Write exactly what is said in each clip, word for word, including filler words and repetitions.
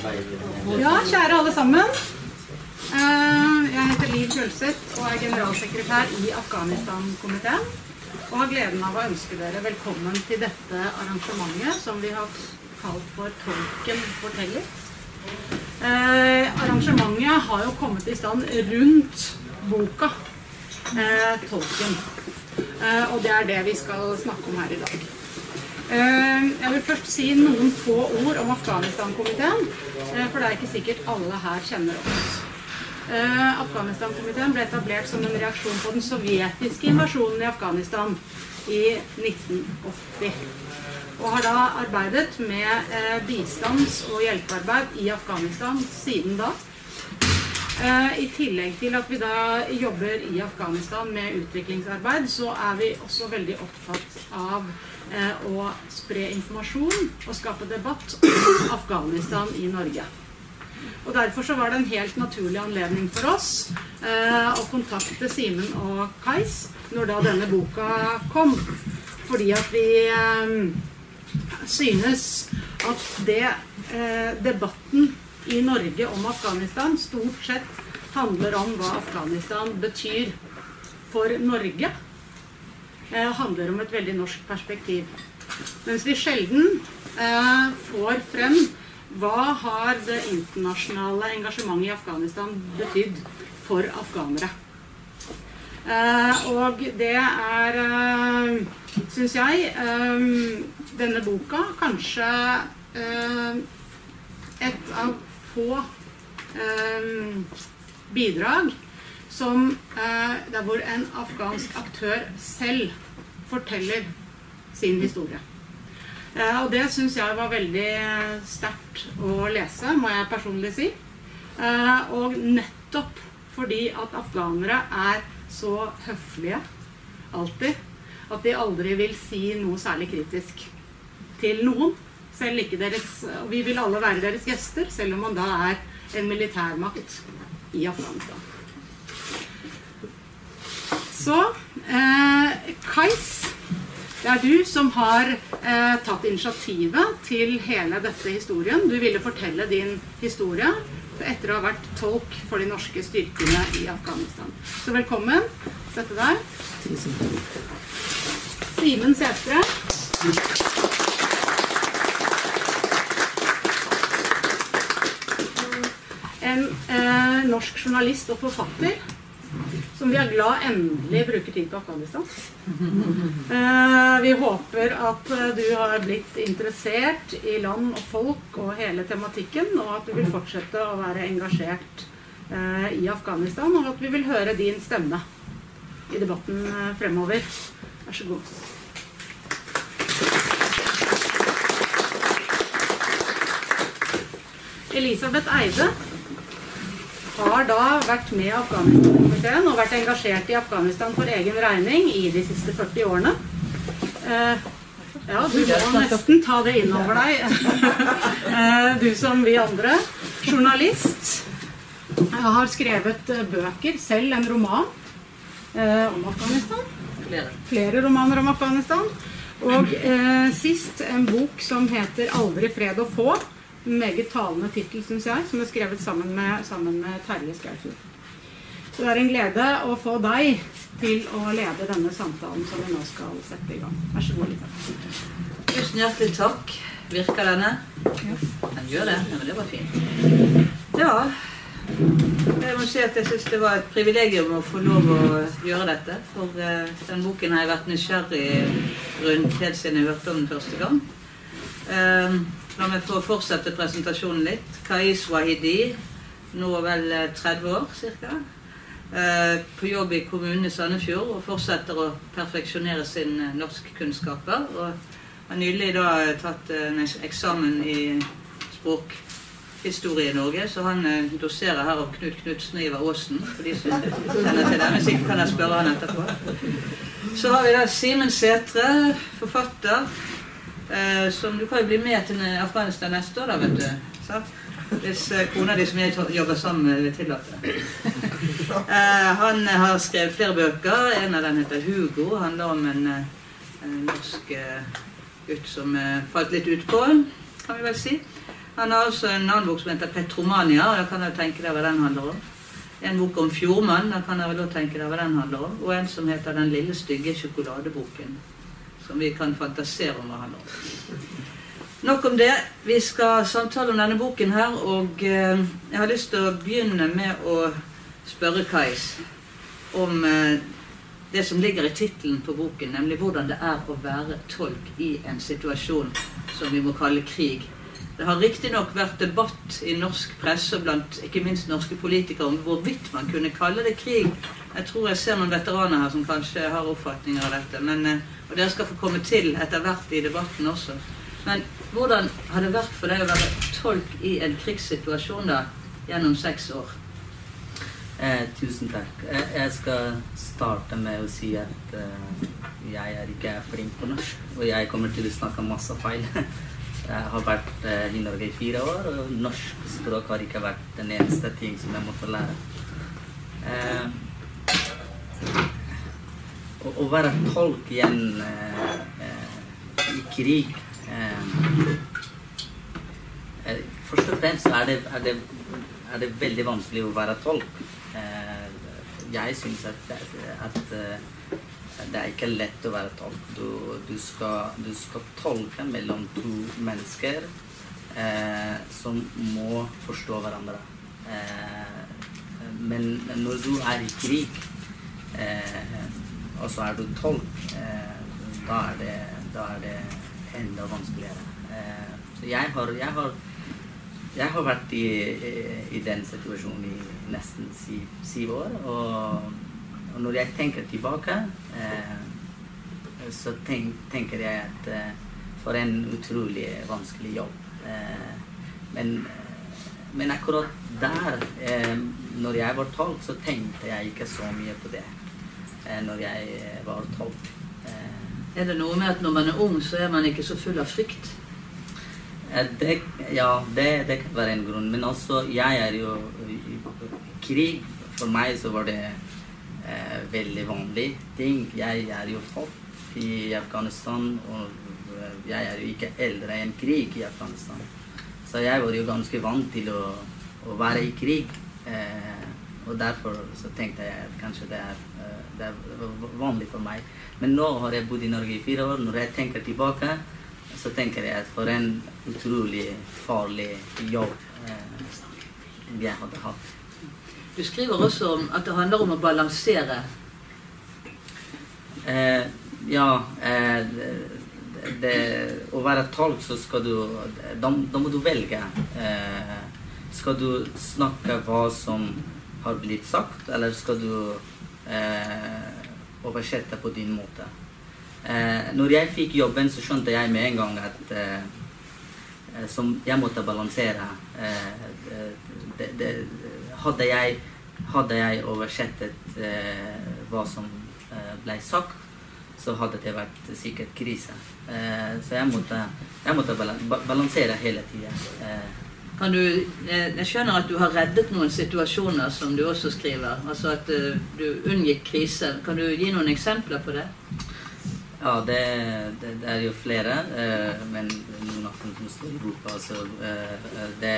Ja, kjære alle sammen. Jeg heter Liv Kjølseth og er generalsekretær i Afghanistan-komiteen. Og har gleden av å ønske dere velkommen til dette arrangementet som vi har kalt for Tolken forteller. Eh, arrangementet har jo kommet i stand rundt boka eh, Tolken. Eh, og det er det vi skal snakke om her i dag. Jeg vil først si noen få ord om Afghanistan-komiteen, for det er ikke sikkert alle her kjenner oss. Afghanistan-komiteen ble etablert som en reaksjon på den sovjetiske invasjonen i Afghanistan i nitten åtti, og har da arbeidet med bistands- og hjelpearbeid i Afghanistan siden da. I tillegg til at vi da jobber i Afghanistan med utviklingsarbeid, så er vi også veldig opptatt av å spre informasjon og skape debatt om Afghanistan i Norge. Og derfor så var det en helt naturlig anledning for oss eh, å kontakte Simen og Kais når da denne boka kom, fordi at vi eh, synes at det eh, debatten i Norge om Afghanistan stort sett handler om hva Afghanistan betyr for Norge. Det handler om et veldig norsk perspektiv. Mens vi sjelden eh, får frem hva har det internasjonale engasjementet i Afghanistan betydd for afghanere. Eh, og det er, eh, synes jeg, eh, denne boka kanskje eh, et av få eh, bidrag som eh, der hvor en afghansk aktør selv forteller sin historie. Eh, og det synes jeg var veldig sterkt å lese, må jeg personlig si. Eh, og nettopp fordi at afghanere er så høflige, alltid, at de aldri vil si noe særlig kritisk til noen. Selv ikke deres, og vi vil alle være deres gjester, selv om man da er en militærmakt i Afghanistan. Så, eh, Kais, det er du som har eh, tatt initiativet til hele dette historien. Du ville fortelle din historie etter å ha vært tolk for de norske styrkene i Afghanistan. Så velkommen. Sett deg. Simen Sætre. En eh, norsk journalist og forfatter som vi er glad endelig bruker tid på Afghanistan. Eh, vi håper at du har blitt interessert i land og folk og hele tematikken, og at du vil fortsette å være engasjert eh, i Afghanistan, og at vi vil høre din stemme i debatten eh, fremover. Vær så god. Elisabeth Eide har da vært med i Afghanistan-komiteen og vært engasjert i Afghanistan for egen regning i de siste førti årene. Eh, ja, du må nesten ta det inn over deg. eh, du som vi andre. Journalist. Jeg har skrevet bøker, selv en roman eh, om Afghanistan. Flere. Flere romaner om Afghanistan. Og eh, sist en bok som heter Aldri fred å få. Meget talende titel, synes jeg, som er skrevet sammen med, sammen med Terje Skaufjord. Så det er en glede å få deg til å lede denne samtalen som vi nå skal sette i gang. Vær så god, Lita. Tusen hjertelig takk. Virker denne? Ja. Den gjør det, men det var fint. Ja, jeg må si at jeg synes det var et privilegium å få lov å gjøre dette, for uh, den boken har jeg vært nysgjerrig rundt helt siden jeg hørte om den første gang. Uh, La meg få fortsette presentasjonen litt. Kais Wahidi, nå vel tretti år cirka, på jobb i kommunen i Sandefjord og fortsetter å perfeksjonere sin norskkunnskaper. Og har nylig da tatt en eksamen i språkhistorie i Norge, så han doserer her av Knut Knudsen og Ivar Aasen, for de som kjenner til det, men sikkert kan jeg spørre han etterpå. Så har vi da Simen Sætre, forfatter, Uh, som du kan jo bli med til Afghanistan neste år da, vet du. Så, hvis uh, kona di som jeg jobber sammen med vil tillate. uh, han uh, har skrevet flere bøker. En av dem heter Hugo. Han handler om en, uh, en norsk uh, gutt som uh, falt litt ut på, kan vi vel si. Han har også en annen bok som heter Petromania, og da kan jeg tenke deg hva den handler om. En bok om Fjordmann, da kan jeg vel også tenke deg hva den handler om. Og en som heter Den lille stygge sjokoladeboken, som vi kan fantasere om hva handler om. Nok om det. Vi skal samtale om denne boken her, og eh, jeg har lyst til å begynne med å spørre Kais om eh, det som ligger i titelen på boken, nemlig hvordan det er å være tolk i en situasjon som vi må kalle krig. Det har riktig nok vært debatt i norsk presse og blant ikke minst norske politikere om hvorvidt man kunne kalle det krig. Jeg tror jeg ser noen veteraner her som kanskje har oppfatninger av dette, men, og dere skal få komme til etter hvert i debatten også. Men hvordan har det vært for deg å være tolk i en krigssituasjon da, gjennom seks år? Eh, tusen takk. Eh, jeg skal starte med å si at eh, jeg er ikke flink på norsk, og jeg kommer til å snakke masse feil. Jeg har vært eh, i Norge i fire år, og norsk språk har ikke vært den eneste ting som jeg måtte lære. Eh, å, å være tolk igjen eh, eh, i krig eh, eh, først og fremst er det, er det, er det veldig vanskelig å være tolk. Jeg synes at, at, at det er ikke lett å være tolk. Du, du, skal, du skal tolke mellom to mennesker eh, som må forstå hverandre. Eh, men når du er i krig, eh, og så er du tolk, eh, da, er det, da er det enda vanskeligere. Eh, så jeg har, jeg har Jeg har vært i, i, i den situasjonen i nesten syv, syv år, og, og når jeg tenker tilbake, eh, så tenk, tenker jeg at eh, for en utrolig vanskelig jobb. Eh, men, men akkurat der, eh, når jeg var tolk, så tenkte jeg ikke så mye på det eh, når jeg var tolk. Eh, er det noe med at når man er ung, så er man ikke så full av frykt? Det, ja, det, det kan være en grunn, men også jeg er jo i krig. For meg så var det eh, veldig vanlig ting. Jeg er jo født i Afghanistan, og jeg er jo ikke eldre enn krig i Afghanistan. Så jeg var jo ganske vant til å, å være i krig, eh, og derfor så tenkte jeg at kanskje det er, det er vanlig for meg. Men nå har jeg bodd i Norge i fire år. Når jeg tenker tilbake, så tenker jeg at for en utrolig farlig jobb eh, jeg hadde hatt. Du skriver også om at det handler om å balansere. Eh, ja, eh, det, det, å være tolk så skal du, da, da må du velge. Eh, skal du snakke hva som har blitt sagt, eller skal du eh, oversette på din måte? Eh, når jeg fikk jobben, så skjønte jeg med en gang at eh, som jeg måtte balansere. Eh, det, det, hadde, jeg, hadde jeg oversettet eh, hva som eh, ble sagt, så hadde det vært sikkert krise. Eh, så jeg måtte, jeg måtte balansere hele tiden. Eh, Kan du, jeg skjønner at du har reddet noen situasjoner som du også skriver, altså at uh, du unngikk krise. Kan du gi noen eksempler på det? Ja, det, det, det er jo flere, uh, men noen av dem som står i boka, altså, uh, det,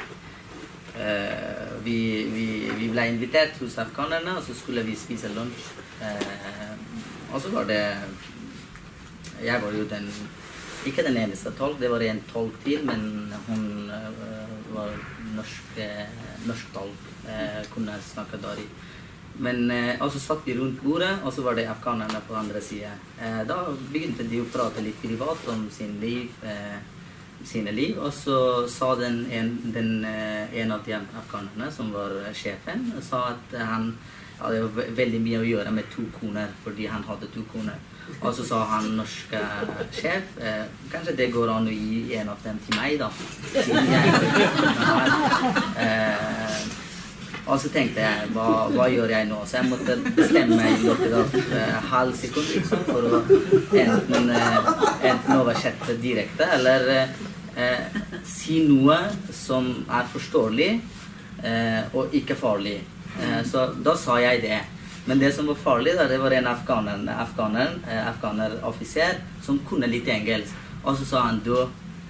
uh, vi, vi, vi ble invitert hos afghanerne, og så skulle vi spise lunsj. Uh, og så var det, jeg var jo den, ikke den eneste tolk, det var en tolk til, men hun uh, var norsk, uh, norsk tolk, uh, kunne snakke dari. Men eh, og så satt vi rundt bordet, og så var det afghanerne på andre siden. Eh, da begynte de å prate litt privat om sin liv, eh, sine liv, og så sa den en, den, eh, en av de afghanerne, som var sjefen, sa at han hadde veldig mye å gjøre med to koner, fordi han hadde to koner. Og så sa han norske sjef, eh, kanskje det går an å gi en av dem til meg da, siden jeg eh, og så tenkte jeg, hva, hva gjør jeg nå? Så jeg måtte bestemme meg i løpet av uh, halv sekund liksom, for å enten, uh, enten oversette direkte, eller uh, si noe som er forståelig uh, og ikke farlig. Uh, så da sa jeg det. Men det som var farlig, da, det var en afghaner, afghaner, uh, afghaner offiser som kunne litt engelsk. Og så sa han, du,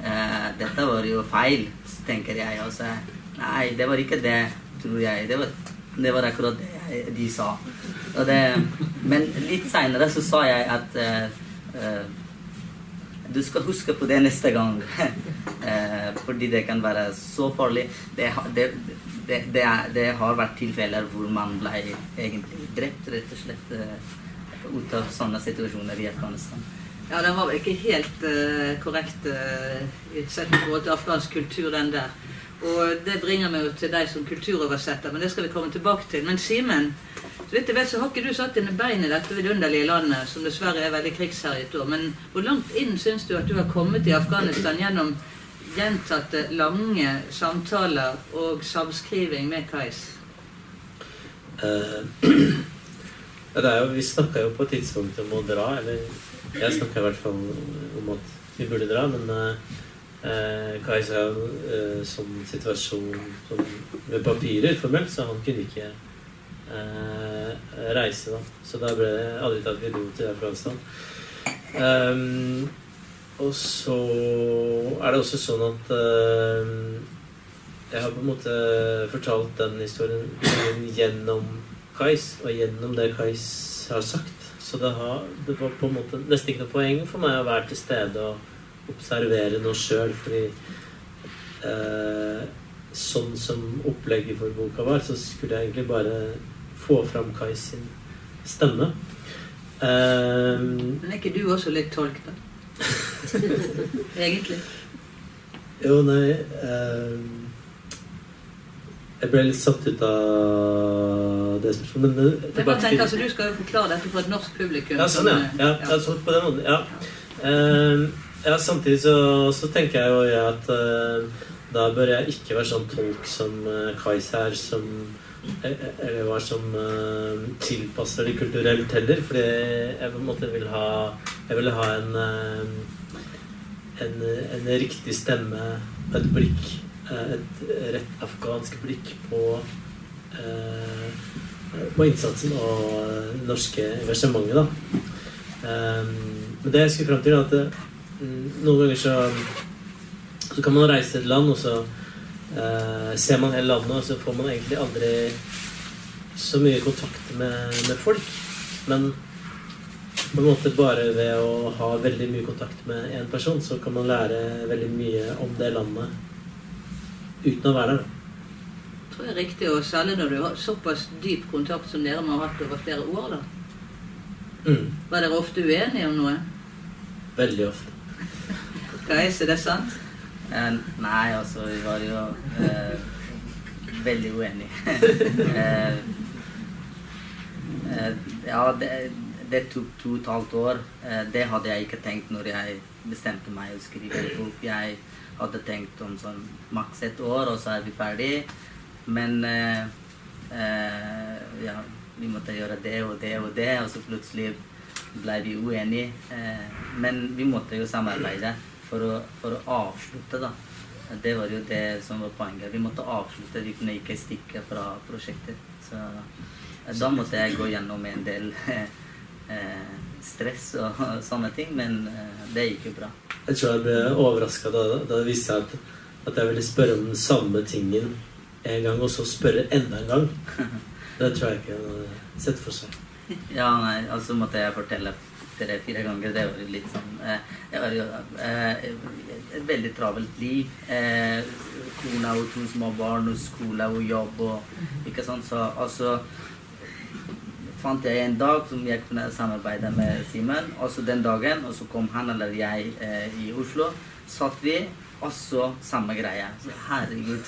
eh, dette var jo feil, tenker jeg. Altså, nei, det var ikke det, tror jeg. Det var, det var akkurat det jeg, de sa. Og det, men litt senere så sa jeg at eh, eh, du skal huske på det neste gang. eh, fordi det kan være så farlig. Det, det, det, det, er, det har vært tilfeller hvor man ble egentlig drept, rett og slett, eh, ut av sånne situasjoner i Afghanistan. Ja, den var vel ikke helt uh, korrekt uh, sett i forhold til afghansk kultur, den der. Og det bringer meg jo til deg som kulturoversetter, men det skal vi komme tilbake til. Men Simen, så vidt jeg vet, så har ikke du satt dine bein i dette vidunderlige landet, som dessverre er veldig krigsherjet år. Men hvor langt inn synes du at du har kommet i Afghanistan gjennom gjentatte lange samtaler og samskriving med Kais? Uh, det er jo, vi snakket jo på et tidspunkt om å dra, eller jeg snakket i hvert fall om at vi burde dra, men uh, Kais er jo uh, sånn situasjon som med papirer formelt, så han kunne ikke uh, reise da. Så da ble det aldri tatt vi dro til Afghanistan. Um, og så er det også sånn at uh, jeg har på en måte fortalt den historien gjennom Kais, og gjennom det Kais har sagt. Så det, har, det var på en måte nesten ikke noe poeng for meg å være til stede og observere noe selv, fordi eh, sånn som opplegget for boka var, så skulle jeg egentlig bare få fram Kais sin stemme. Eh, Men er ikke du også litt tolk da? Egentlig? Jo, nei... Eh, jeg ble litt satt ut av det spørsmålet, men jeg bare tenker, altså, du skal jo forklare dette for et norsk publikum. Ja, sånn, ja. Ja, ja. Altså, på den måten, ja. Uh, ja, samtidig så, så tenker jeg jo ja, at uh, da bør jeg ikke være sånn tolk som uh, Kais her, som, eller var som uh, tilpasser det kulturelt heller, fordi jeg på en måte vil ha, jeg vil ha en, uh, en, en riktig stemme, et blikk, et rett afghansk blikk på, eh, på innsatsen og det norske engasjementet da. Um, men det jeg skulle frem til er at det, noen ganger så, så kan man reise til et land og så eh, ser man hele landet og så får man egentlig aldri så mye kontakt med, med folk, men på en måte bare ved å ha veldig mye kontakt med en person så kan man lære veldig mye om det landet uten å være der. Jeg tror det er riktig, og særlig når du har såpass dyp kontakt som dere må ha hatt over flere år da. Mm. Var dere ofte uenige om noe? Veldig ofte. Hva er det, sant? Eh, nei, altså, vi var jo eh, veldig uenige. eh, eh, ja, det, det tok to og et halvt år. Eh, det hadde jeg ikke tenkt når jeg bestemte meg å skrive en bok. Jeg hadde tenkt om sånn maks et år, og så er vi ferdig. Men eh, eh, ja, vi måtte gjøre det og det og det, og så plutselig ble vi uenige. Eh, men vi måtte jo samarbeide for å, for å avslutte da. Det var jo det som var poenget. Vi måtte avslutte, vi kunne ikke stikke fra prosjektet. Så eh, da måtte jeg gå gjennom en del eh, stress og, og sånne ting, men eh, det gikk jo bra. Jeg tror jeg ble overrasket da, da det viste seg at, at jeg ville spørre om den samme tingen en gang, og så spørre enda en gang. Det tror jeg ikke jeg hadde sett for seg. Ja, nei, altså måtte jeg fortelle tre-fire ganger. Det var jo litt sånn eh, det var jo eh, et veldig travelt liv. Eh, kona og to små barn og skole og jobb og ikke sånn. Så altså fant jeg en dag som jeg kunne samarbeide med Simen, og så den dagen, og så kom han eller jeg eh, i Oslo, satt vi, og så samme greie. Så herregud,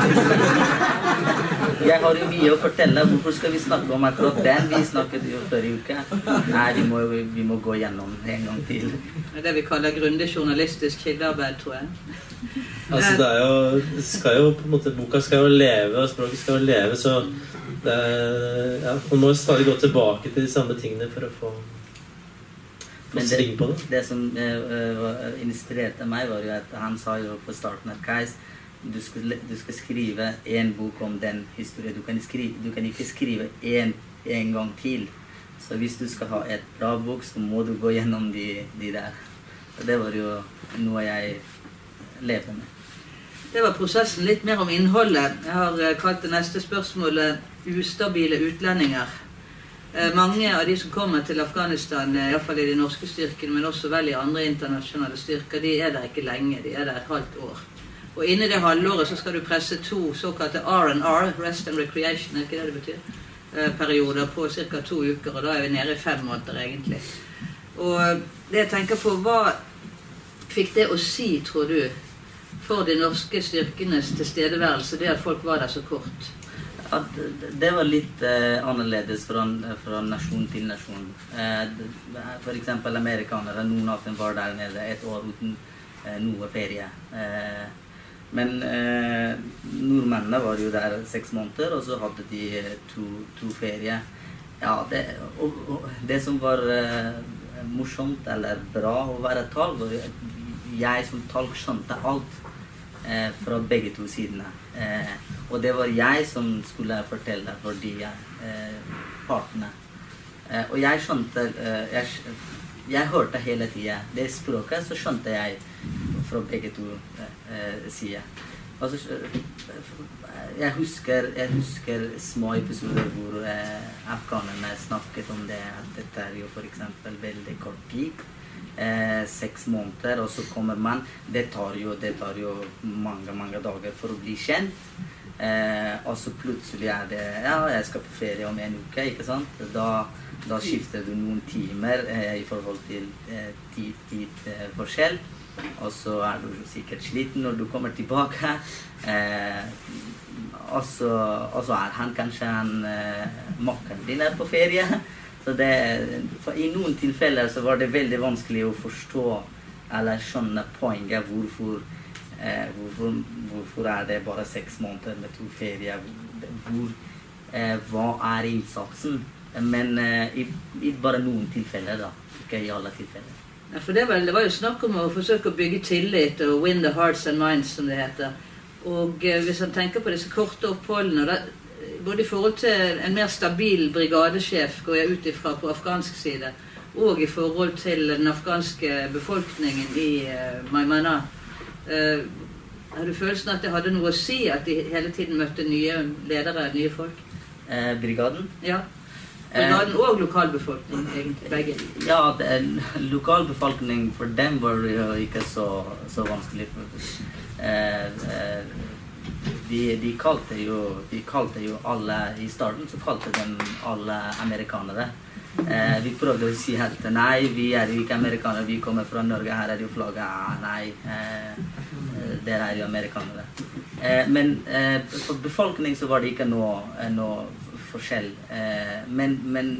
jeg har jo mye å fortelle, hvorfor skal vi snakke om akkurat den vi snakket jo forrige uke? Nei, vi må, vi må gå gjennom en gang til. Det er det vi kaller grundig journalistisk kildearbeid, tror jeg. Altså det er jo, det skal jo på en måte, boka skal jo leve, og språket skal jo leve, så det er, ja, man må stadig gå tilbake til de samme tingene for å få, få sving på det. Det som uh, inspirerte meg var jo at han sa jo på starten av Kais, du skal, du skal skrive en bok om den historien, du kan, skrive, du kan ikke skrive en, en gang til. Så hvis du skal ha et bra bok, så må du gå gjennom de, de der. Og det var jo noe jeg levde med. Det var prosessen. Litt mer om innholdet. Jeg har kalt det neste spørsmålet ustabile utlendinger. Mange av de som kommer til Afghanistan, i hvert fall i de norske styrkene, men også vel i andre internasjonale styrker, de er der ikke lenge, de er der et halvt år. Og inne i det halvåret så skal du presse to såkalte R and R, Rest and Recreation, er ikke det det betyr? Perioder på cirka to uker, og da er vi nede i fem måneder egentlig. Og det jeg tenker på, hva fikk det å si, tror du, for de norske styrkenes tilstedeværelse, det at folk var der så kort? Ja, det var litt eh, annerledes fra, fra nasjon til nasjon. Eh, for eksempel amerikanere, noen av dem var der nede et år uten eh, noe ferie. Eh, men eh, nordmennene var jo der seks måneder, og så hadde de to, to ferie. Ja, det, og, og, det som var eh, morsomt eller bra å være tolk, var jeg som tolk skjønte alt. Eh, fra begge to sidene. Eh, og det var jeg som skulle fortelle for de eh, partene. Eh, og jeg skjønte, eh, jeg, jeg hørte hele tiden det språket, så skjønte jeg fra begge to eh, sider. Altså, jeg husker, jeg husker små episoder hvor eh, afghanerne snakket om det, at dette er jo for eksempel veldig kort tid. Eh, seks måneder, og så kommer man, det tar jo, det tar jo mange, mange dager for å bli kjent. Eh, og så plutselig er det, ja, jeg skal på ferie om en uke, ikke sant? Da, da skifter du noen timer eh, i forhold til eh, tid, tid eh, forskjell. Og så er du sikkert sliten når du kommer tilbake. Eh, og, så, og så er han kanskje en eh, makken din er på ferie. Så det, for i noen tilfeller så var det veldig vanskelig å forstå eller skjønne poenget hvorfor, eh, hvorfor, hvorfor er det bare seks måneder med to ferier, hvor, eh, hva er innsatsen, men eh, i, i bare noen tilfeller da, ikke i alle tilfeller. Ja, for det var, det var jo snakk om å forsøke å bygge tillit og win the hearts and minds, som det heter. Og eh, hvis man tenker på disse korte oppholdene, da, både i forhold til en mer stabil brigadesjef, går jeg ut ifra på afghansk side, og i forhold til den afghanske befolkningen i uh, Maimana. Uh, har du følelsen at det hadde noe å si at de hele tiden møtte nye ledere, nye folk? Eh, brigaden? Ja. Brigaden eh, og lokalbefolkning, egentlig, begge. Ja, det, lokalbefolkning for dem var jo ikke så, så vanskelig. Eh, eh, De, de, kalte jo, de kalte jo alle, i starten så kalte de alle amerikanere. Eh, vi prøvde å si at nei, vi er jo ikke amerikanere, vi kommer fra Norge, her er jo flagget, ah, nei, eh, dere er jo amerikanere. Eh, men eh, for befolkning så var det ikke noe, noe forskjell. Eh, men men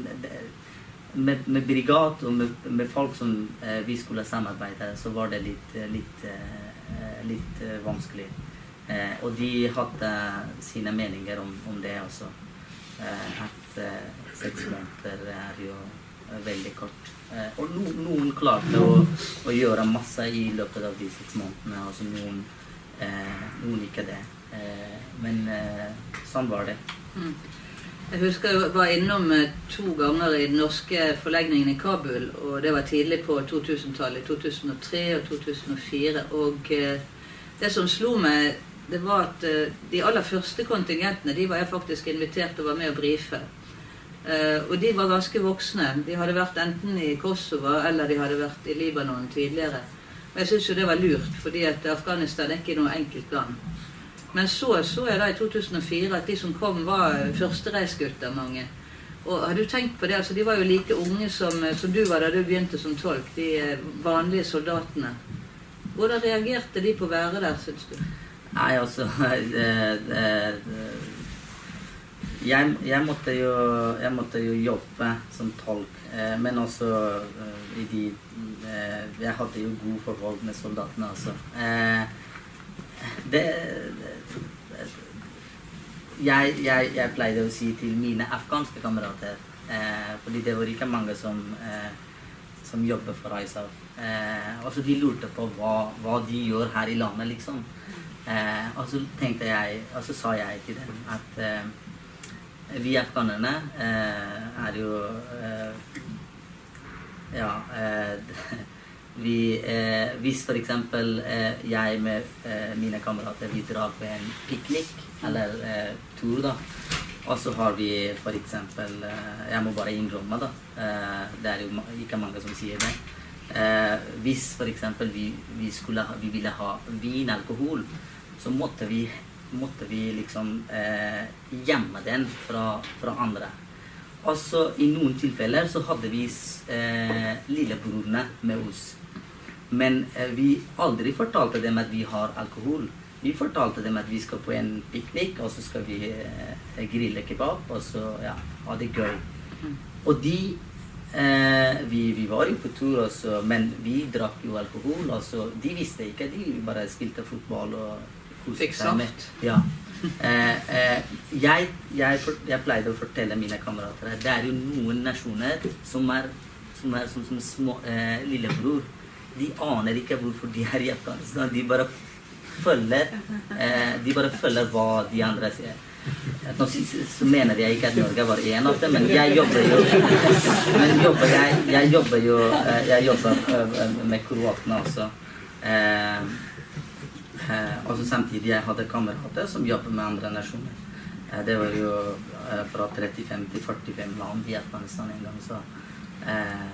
med, med brigad og med, med folk som eh, vi skulle samarbeide, så var det litt, litt, eh, litt eh, vanskelig. Eh, og de hadde sine meninger om, om det også. Eh, at eh, seks måneder er jo eh, veldig kort. Eh, og no, noen klarte å, å gjøre masse i løpet av de seks månedene, altså noen, eh, noen ikke det. Eh, men eh, sånn var det. Mm. Jeg husker jeg var innom to ganger i den norske forlegningen i Kabul, og det var tidlig på to tusen-tallet, to tusen og tre og to tusen og fire. Og eh, det som slo meg, det var at uh, de aller første kontingentene, de var jeg faktisk invitert til å være med og brife. Uh, og de var ganske voksne. De hadde vært enten i Kosovo, eller de hadde vært i Libanon tidligere. Og jeg synes jo det var lurt, fordi at Afghanistan er ikke noe enkelt land. Men så så jeg da i to tusen og fire at de som kom var førstereisgutter, mange. Og har du tenkt på det? Altså, de var jo like unge som, som du var da du begynte som tolk, de vanlige soldatene. Hvordan reagerte de på å være der, synes du? Nei, altså eh, eh, jeg, jeg, måtte jo, jeg måtte jo jobbe som tolk, eh, men også eh, i de, eh, jeg hadde jo god forhold med soldatene også. Eh, det, jeg, jeg, jeg pleide å si til mine afghanske kamerater, eh, fordi det var ikke mange som, eh, som jobber for ISAF. Eh, og så de lurte på hva, hva de gjør her i landet, liksom. Eh, og så tenkte jeg, og så sa jeg til dem at eh, vi afghanerne eh, er jo eh, ja, eh, Vi, eh, hvis for eksempel eh, jeg med eh, mine kamerater vi drar på en piknik eller eh, tur da, og så har vi for eksempel, eh, jeg må bare innrømme da, eh, det er jo ma ikke mange som sier det. Eh, hvis for eksempel vi, vi, skulle ha, vi ville ha vin, alkohol, så måtte vi, måtte vi liksom eh, gjemme den fra, fra andre. Også i noen tilfeller så hadde vi eh, lillebrorene med oss. Men eh, vi aldri fortalte dem at vi har alkohol. Vi fortalte dem at vi skal på en piknik, og så skal vi eh, grille kebab, og så ja, ha det gøy. Og de, eh, vi, vi var jo på tur også, men vi drakk jo alkohol, og så de visste ikke, de bare spilte fotball og koste seg med. Ja. Eh, eh, jeg, jeg, for, jeg pleide å fortelle mine kamerater at det er jo noen nasjoner som er som, er, som, som små, eh, lillebror. De aner ikke hvorfor de er i Afghanistan. De bare følger, eh, de bare følger hva de andre sier. Nå så mener jeg ikke at Norge var en av dem, men jeg jobber jo, men jobber, jeg, jeg jobber jo jeg jobber med kroatene også. Eh, eh, og så samtidig jeg hadde kamerater som jobber med andre nasjoner. Eh, det var jo eh, fra trettifem til førtifem land i Afghanistan en gang, så eh,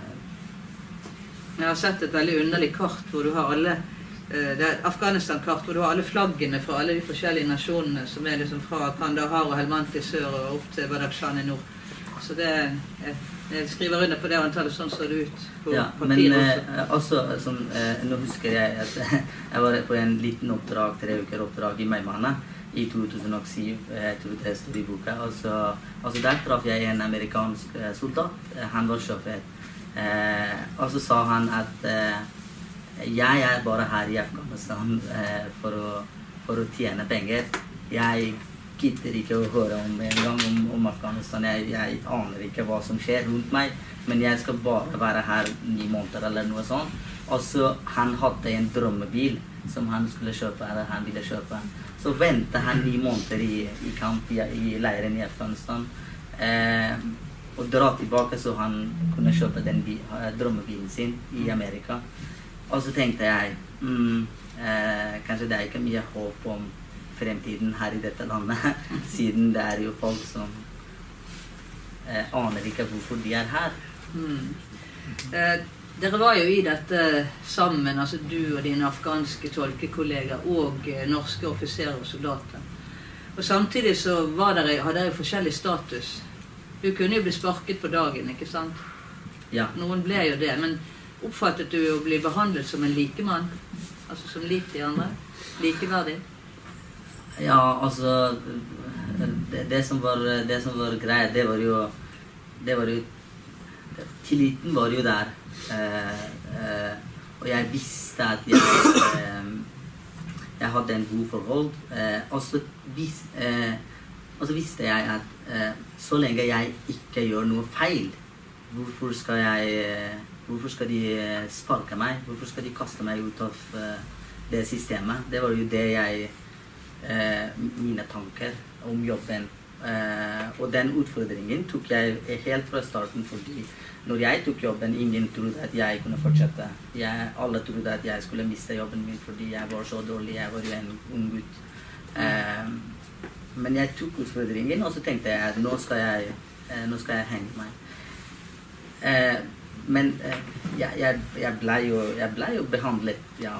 jeg har sett et veldig underlig kart hvor du har alle, det er et Afghanistan-kart hvor du har alle flaggene fra alle de forskjellige nasjonene som er liksom fra Kandahar og Helmand i sør og opp til Badakhshan i nord. Så det, jeg, jeg skriver under på det antallet, sånn ser det ut på ja, papiret men, også. Eh, også som, eh, nå husker jeg at jeg var på en liten oppdrag, tre uker oppdrag i Meimana i to tusen og syv, jeg tror det stod i boka, og så, altså der traff jeg en amerikansk soldat, han var sjåfør. Eh, og så sa han at eh, jeg er bare her i Afghanistan eh, for, å, for å tjene penger. Jeg gidder ikke å høre om en gang om, om Afghanistan. Jeg, jeg aner ikke hva som skjer rundt meg, men jeg skal bare være her ni måneder eller noe sånt. Og så han hadde en drømmebil som han skulle kjøpe, eller han ville kjøpe. Så ventet han ni måneder i, i kamp i, i leiren i Afghanistan. Eh, og dra tilbake så han kunne kjøpe den drømmebilen sin i Amerika. Og så tenkte jeg, mm, eh, kanskje det er ikke mye håp om fremtiden her i dette landet, siden det er jo folk som eh, aner ikke hvorfor de er her. Mm. Eh, dere var jo i dette sammen, altså du og dine afghanske tolkekolleger og eh, norske offiserer og soldater. Og samtidig så var dere, hadde dere forskjellig status. Du kunne jo bli sparket på dagen, ikke sant? Ja. Noen ble jo det, men oppfattet du å bli behandlet som en likemann? Altså som lik de andre? Likeverdig? Ja, altså det, det, som var, det som var greit, det var jo det var jo tilliten var jo der. Eh, eh, og jeg visste at jeg eh, jeg hadde en god forhold. Eh, og så vis, eh, Og så visste jeg at eh, så lenge jeg ikke gjør noe feil, hvorfor skal, jeg, eh, hvorfor skal de sparke meg? Hvorfor skal de kaste meg ut av eh, det systemet? Det var jo det jeg, eh, mine tanker om jobben. Eh, og den utfordringen tok jeg helt fra starten, fordi når jeg tok jobben, ingen trodde at jeg kunne fortsette. Jeg, alle trodde at jeg skulle miste jobben min fordi jeg var så dårlig, jeg var jo en ung gutt. Eh, Men jeg tok utfordringen, og så tenkte jeg at nå skal jeg, eh, nå skal jeg henge meg. Eh, men eh, jeg, jeg, jeg, ble jo, jeg ble jo behandlet, ja,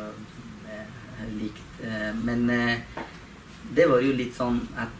eh, likt. Eh, men eh, det var jo litt sånn at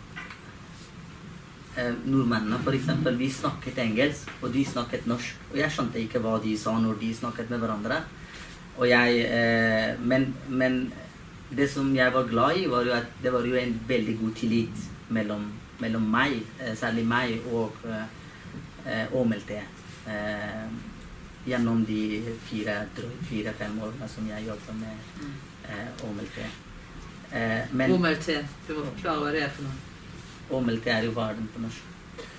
eh, nordmennene for eksempel, vi snakket engelsk, og de snakket norsk. Og jeg skjønte ikke hva de sa når de snakket med hverandre. Og jeg, eh, men... men det som jeg var glad i var jo at det var jo en veldig god tillit mellom, mellom meg, særlig meg og eh, O M L T. Eh, gjennom de fire, fire, fem årene som jeg jobbet med eh, O M L T. Eh, men, O M L T, du må forklare hva det er for noe. O M L T er jo verden på norsk.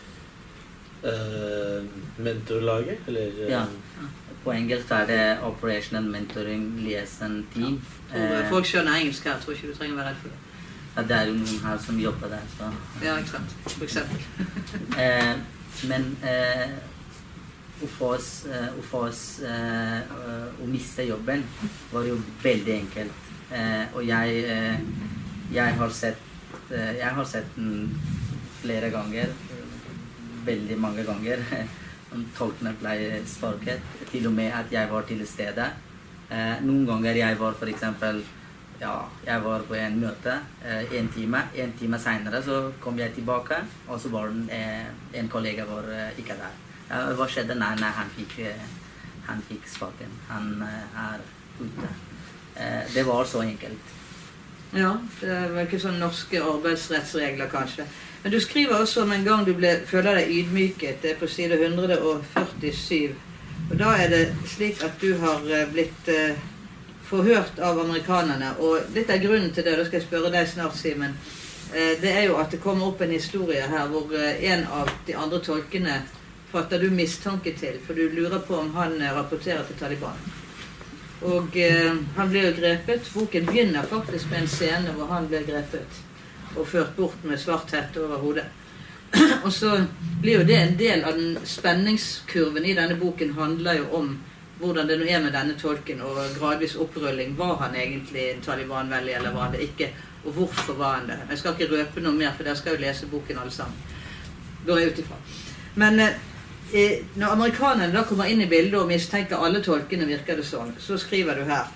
Uh, mentorlaget, eller? Ja. På engelsk er det Operational Mentoring Liaison Team. Eh, folk skjønner engelsk her, tror ikke du trenger å være redd for det. Ja, det er jo noen her som jobber der, så... Ja, ikke sant, for eksempel. eh, men eh, å få oss, uh, å, få oss uh, uh, å miste jobben var jo veldig enkelt. Uh, og jeg, uh, jeg har sett uh, jeg har sett den flere ganger, veldig mange ganger. Tolkene ble sparket, til og med at jeg var til stede. Uh, noen ganger jeg var for eksempel, ja, jeg var på en møte uh, en time, en time senere så kom jeg tilbake, og så var den, uh, en kollega var uh, ikke der. Ja, hva skjedde? Nei, nei, han fikk, han fikk sparken. Han uh, er ute. Uh, det var så enkelt. Ja, det var ikke sånne norske arbeidsrettsregler kanskje. Men du skriver også om en gang du ble, føler deg ydmyket, det er på side one hundred forty-seven. Og da er det slik at du har blitt uh, forhørt av amerikanerne, og litt av grunnen til det, da skal jeg spørre deg snart, Simen, uh, det er jo at det kommer opp en historie her hvor uh, en av de andre tolkene fatter du mistanke til, for du lurer på om han rapporterer til Taliban. Og eh, han blir jo grepet. Boken begynner faktisk med en scene hvor han blir grepet og ført bort med svart hette over hodet. Og så blir jo det en del av den spenningskurven i denne boken, handler jo om hvordan det nå er med denne tolken, og gradvis opprulling. Var han egentlig en Taliban-veldig, eller var han det ikke? Og hvorfor var han det? Jeg skal ikke røpe noe mer, for dere skal jo lese boken alle sammen. Går jeg ut ifra. Men eh, når amerikanerne da kommer inn i bildet og mistenker alle tolkene, virker det sånn, så skriver du her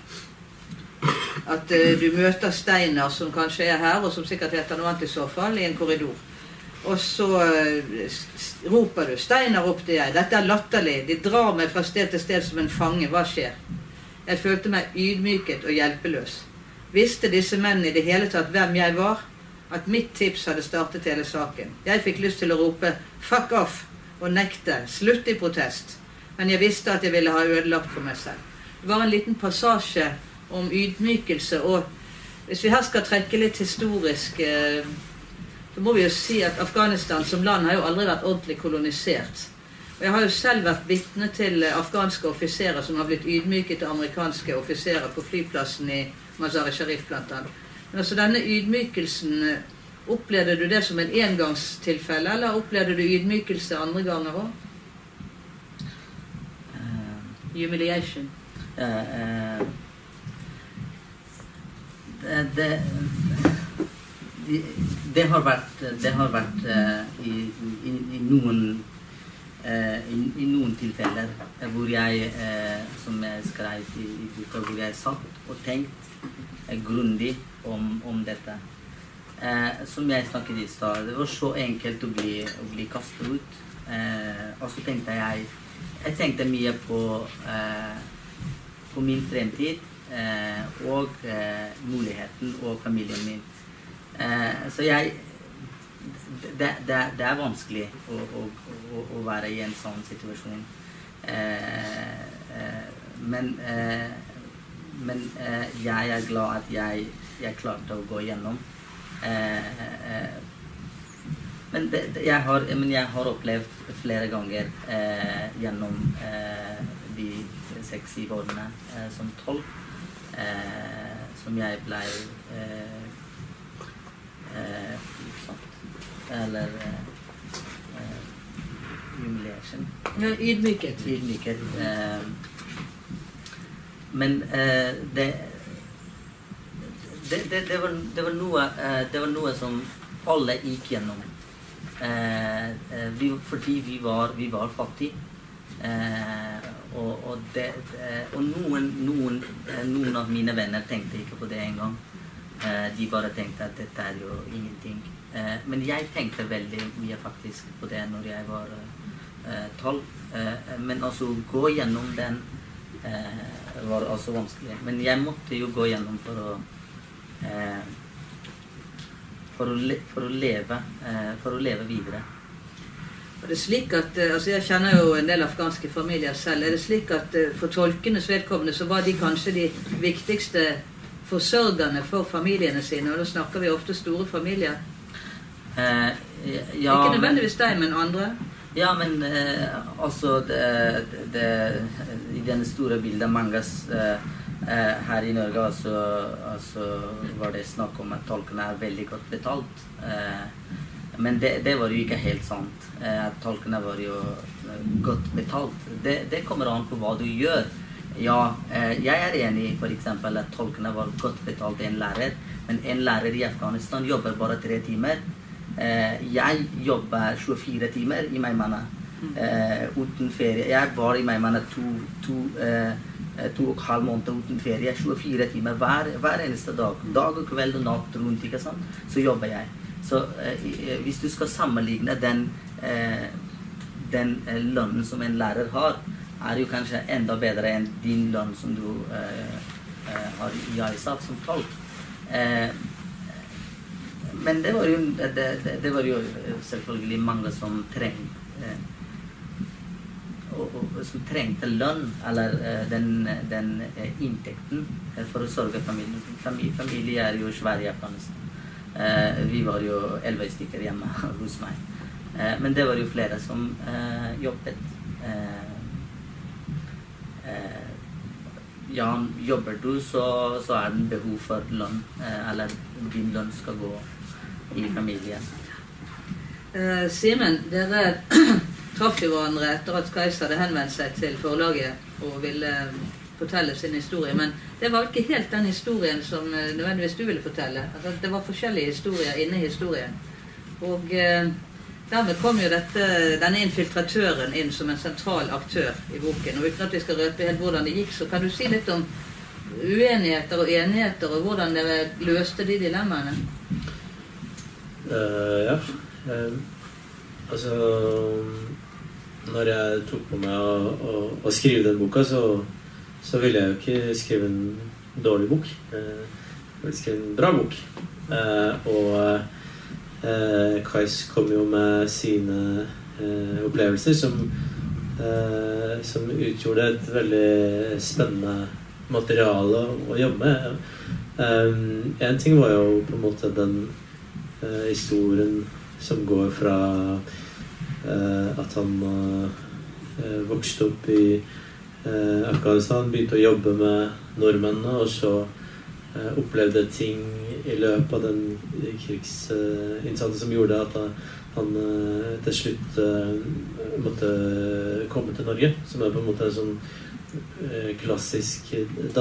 at uh, du møter Steiner, som kanskje er her, og som sikkert heter noe annet i så fall, i en korridor. Og så uh, roper du, Steiner, ropte jeg, dette er latterlig, de drar meg fra sted til sted som en fange, hva skjer? Jeg følte meg ydmyket og hjelpeløs. Visste disse mennene i det hele tatt hvem jeg var? At mitt tips hadde startet hele saken. Jeg fikk lyst til å rope, fuck off, og nekte, slutt i protest. Men jeg visste at jeg ville ha ødelagt for meg selv. Det var en liten passasje om ydmykelse, og hvis vi her skal trekke litt historisk, eh, så må vi jo si at Afghanistan som land har jo aldri vært ordentlig kolonisert. Og jeg har jo selv vært vitne til afghanske offiserer som har blitt ydmyket av amerikanske offiserer på flyplassen i Mazar-e-Sharif blant annet. Men altså denne ydmykelsen, opplevde du det som en engangstilfelle, eller opplevde du ydmykelse andre ganger også? Uh, Humiliation. Uh, uh, det, det, det, det har vært, det har vært uh, i, i, i, noen, uh, i, i noen tilfeller hvor jeg, uh, som jeg skrev i, i boka, hvor jeg satt og tenkt uh, grundig om, om dette. Eh, som jeg snakket i stad, det var så enkelt å bli, å bli kastet ut. Eh, og så tenkte jeg, jeg tenkte mye på, eh, på min fremtid, eh, og eh, muligheten og familien min. Eh, så jeg, det, det, det er vanskelig å, å, å, å være i en sånn situasjon. Eh, eh, men eh, men eh, jeg er glad at jeg, jeg klarte å gå gjennom. Eh, eh, men, det, det, jeg har, men jeg har opplevd flere ganger eh, gjennom eh, de seks-syv årene eh, som tolk, eh, som jeg ble eh, eh, utsatt, eller eh, humiliation. Ja, ydmyket. Ydmyket. Eh, men eh, det Det, det, det, var, det, var noe, eh, det var noe som alle gikk gjennom. Eh, eh, vi, fordi vi var, vi var fattige. Eh, og, og, det, eh, og noen, noen, eh, noen av mine venner tenkte ikke på det en gang. Eh, de bare tenkte at dette er jo ingenting. Eh, men jeg tenkte veldig mye faktisk på det når jeg var tolv. Eh, eh, men altså gå gjennom den eh, var også vanskelig. Men jeg måtte jo gå gjennom for å Eh, for, å le, for, å leve, eh, for å leve videre. Er det slik at, altså jeg kjenner jo en del afghanske familier selv, er det slik at for tolkenes vedkommende så var de kanskje de viktigste forsørgerne for familiene sine, og da snakker vi ofte store familier? Eh, ja, Ikke nødvendigvis deg, men andre? Ja, men eh, altså det, det, i denne store bildet manges eh, Eh, her i Norge altså, altså var det snakk om at tolkene er veldig godt betalt. Eh, Men det, det var jo ikke helt sant. Eh, tolkene var jo godt betalt. Det, det kommer an på hva du gjør. Ja, eh, jeg er enig for eksempel at tolkene var godt betalt en lærer, men en lærer i Afghanistan jobber bare tre timer. Eh, jeg jobber tjuefire timer i Meymaneh, eh, uten ferie. Jeg var i Meymaneh to, to, eh, to og halv måned uten ferie, tjuefire timer hver, hver eneste dag. Dag og kveld og natt rundt, ikke sant? Så jobber jeg. Så eh, hvis du skal sammenligne den, eh, den eh, lønnen som en lærer har, er jo kanskje enda bedre enn din lønn som du eh, eh, har i ISAF som tolk. Eh, men det var, jo, det, det, det var jo selvfølgelig mange som trengte eh, og, og, som trengte lønn, eller eh, den, den eh, inntekten eh, for å sørge for familien. Familie, familie er jo svær i Afghanistan. Eh, vi var jo elleve stykker hjemme hos meg. Eh, men det var jo flere som eh, jobbet. Eh, eh, ja, jobber du, så, så er det behov for lønn, eh, eller din lønn skal gå i familien. Eh, Simen, dere traff jo hverandre etter at Kajsa hadde henvendt seg til forlaget og ville fortelle sin historie, men det var ikke helt den historien som nødvendigvis du ville fortelle. Altså, det var forskjellige historier inne i historien. Og eh, dermed kom jo dette, denne infiltratøren inn som en sentral aktør i boken. Og uten at vi skal røpe helt hvordan det gikk, så kan du si litt om uenigheter og enigheter, og hvordan dere løste de dilemmaene? Uh, ja. Uh, altså, når jeg tok på meg å, å, å skrive den boka, så så ville jeg jo ikke skrive en dårlig bok. Jeg ville skrive en bra bok. Eh, og eh, Kajs kom jo med sine eh, opplevelser som, eh, som utgjorde et veldig spennende materiale å jobbe med. Eh, en ting var jo på en måte den eh, historien som går fra eh, at han eh, vokste opp i Eh, Afghanistan, begynte å jobbe med nordmennene, og så eh, opplevde ting i løpet av den krigsinnsatsen som gjorde at han, han eh, til slutt eh, måtte komme til Norge, som er på en måte en sånn eh, klassisk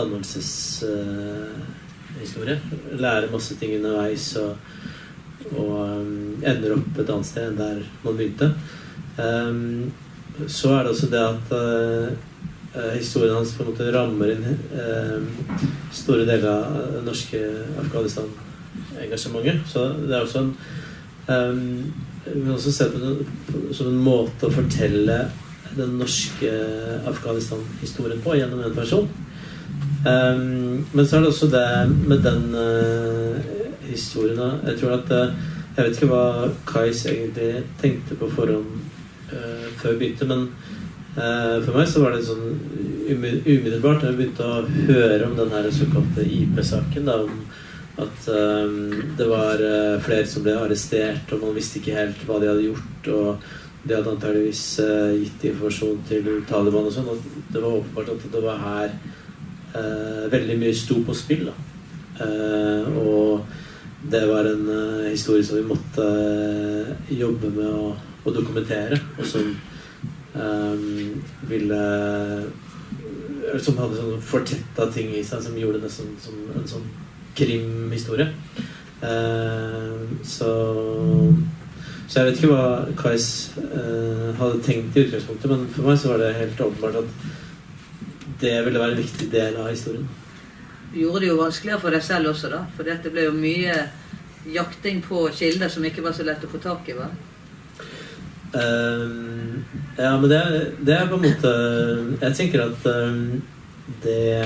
dannelseshistorie. Eh, lære masse ting underveis og, og um, ender opp et annet sted enn der man begynte. Um, så er det også det at uh, Uh, historien hans på en måte rammer inn uh, store deler av det norske Afghanistan-engasjementet. Så det er også en um, vi kan også se på det som en måte å fortelle den norske Afghanistan-historien på gjennom en person. Um, men så er det også det med den uh, historien. Jeg tror at uh, jeg vet ikke hva Kajs egentlig tenkte på forhånd uh, før jeg begynte, men Uh, for meg så var det sånn umiddelbart da jeg begynte å høre om den her såkalte I P-saken da, om at um, det var uh, flere som ble arrestert, og man visste ikke helt hva de hadde gjort, og de hadde antageligvis uh, gitt informasjon til Taliban og sånn, og det var åpenbart at det var her uh, veldig mye sto på spill da. Uh, og det var en uh, historie som vi måtte uh, jobbe med å, å dokumentere, og som Um, ville som hadde sånn fortettet ting i seg som gjorde det som, som en sånn krimhistorie. Uh, så så jeg vet ikke hva Kajs uh, hadde tenkt i utgangspunktet, men for meg så var det helt åpenbart at det ville være en viktig del av historien. Du gjorde det jo vanskeligere for deg selv også da, for det ble jo mye jakting på kilder som ikke var så lett å få tak i, hva? Um, ja, men det, det er på en måte jeg tenker at um, det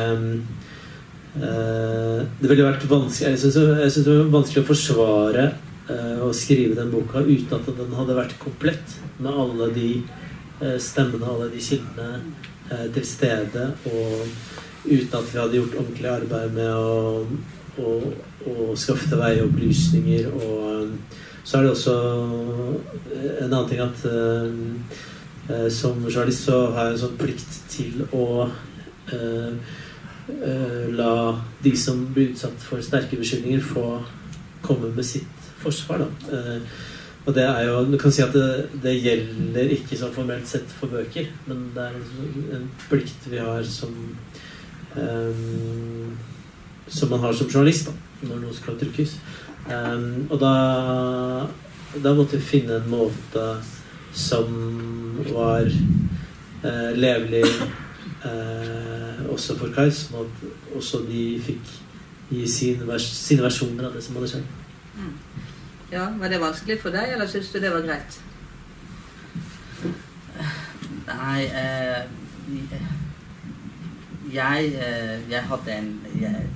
uh, det ville vært vanskelig jeg synes, jeg synes det var vanskelig å forsvare uh, å skrive den boka uten at den hadde vært komplett med alle de uh, stemmene, alle de kildene uh, til stede, og uten at vi hadde gjort ordentlig arbeid med å, å, å skaffe til veie opplysninger. Og um, så er det også en annen ting at uh, som journalist så har jeg en sånn plikt til å uh, uh, la de som blir utsatt for sterke beskyldninger få komme med sitt forsvar da. Uh, Og det er jo, du kan si at det, det gjelder ikke sånn formelt sett for bøker, men det er en, en plikt vi har som um, som man har som journalist da, når noe skal trykkes. Um, og da, da måtte vi finne en måte som var uh, levelig uh, også for Kais, sånn at også de fikk gi sin vers, sine versjoner av det som hadde skjedd. Mm. Ja, var det vanskelig for deg, eller synes du det var greit? Nei, eh, jeg, eh, jeg hadde en... Jeg,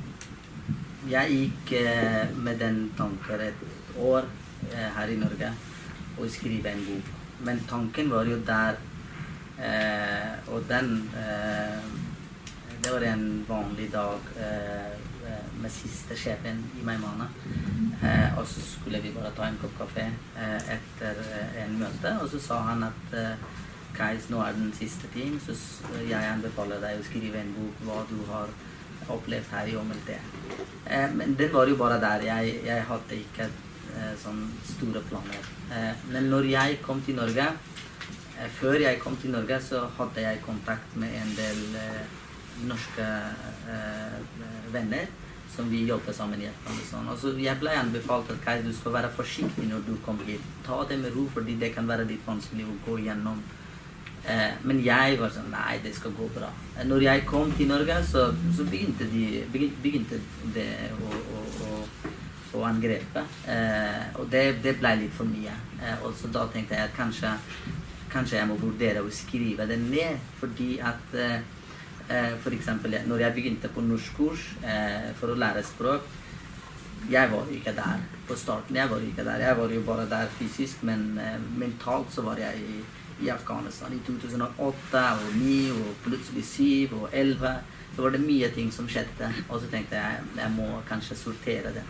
jeg gikk eh, med den tanken et år eh, her i Norge og skrive en bok. Men tanken var jo der, eh, og den... Eh, det var en vanlig dag eh, med siste sjefen i Maimana. Eh, og så skulle vi bare ta en kopp kaffe eh, etter eh, en møte, og så sa han at eh, Kais, nå er den siste ting, så jeg anbefaler deg å skrive en bok hva du har opplevd her i O M L T. Eh, men den var jo bare der. Jeg, jeg hadde ikke eh, sånne store planer. Eh, men når jeg kom til Norge, eh, før jeg kom til Norge, så hadde jeg kontakt med en del eh, norske eh, venner som vi jobber sammen i Afghanistan. Altså, jeg ble anbefalt at Kais, du skal være forsiktig når du kommer hit. Ta det med ro, fordi det kan være litt vanskelig å gå gjennom. Eh, men jeg var sånn, nei, det skal gå bra. Når jeg kom til Norge, så, så begynte, de, begynte det å, å, å, å angrepe. Eh, og det, det ble litt for mye. Eh, og så da tenkte jeg at kanskje, kanskje jeg må vurdere å skrive det ned, fordi at eh, Eh, for eksempel, når jeg begynte på norskkurs eh, for å lære språk, jeg var ikke der på starten. Jeg var ikke der. Jeg var jo bare der fysisk, men eh, mentalt så var jeg i, i Afghanistan i to tusen og åtte og ni og plutselig syv og elleve. Så var det mye ting som skjedde, og så tenkte jeg jeg må kanskje sortere det.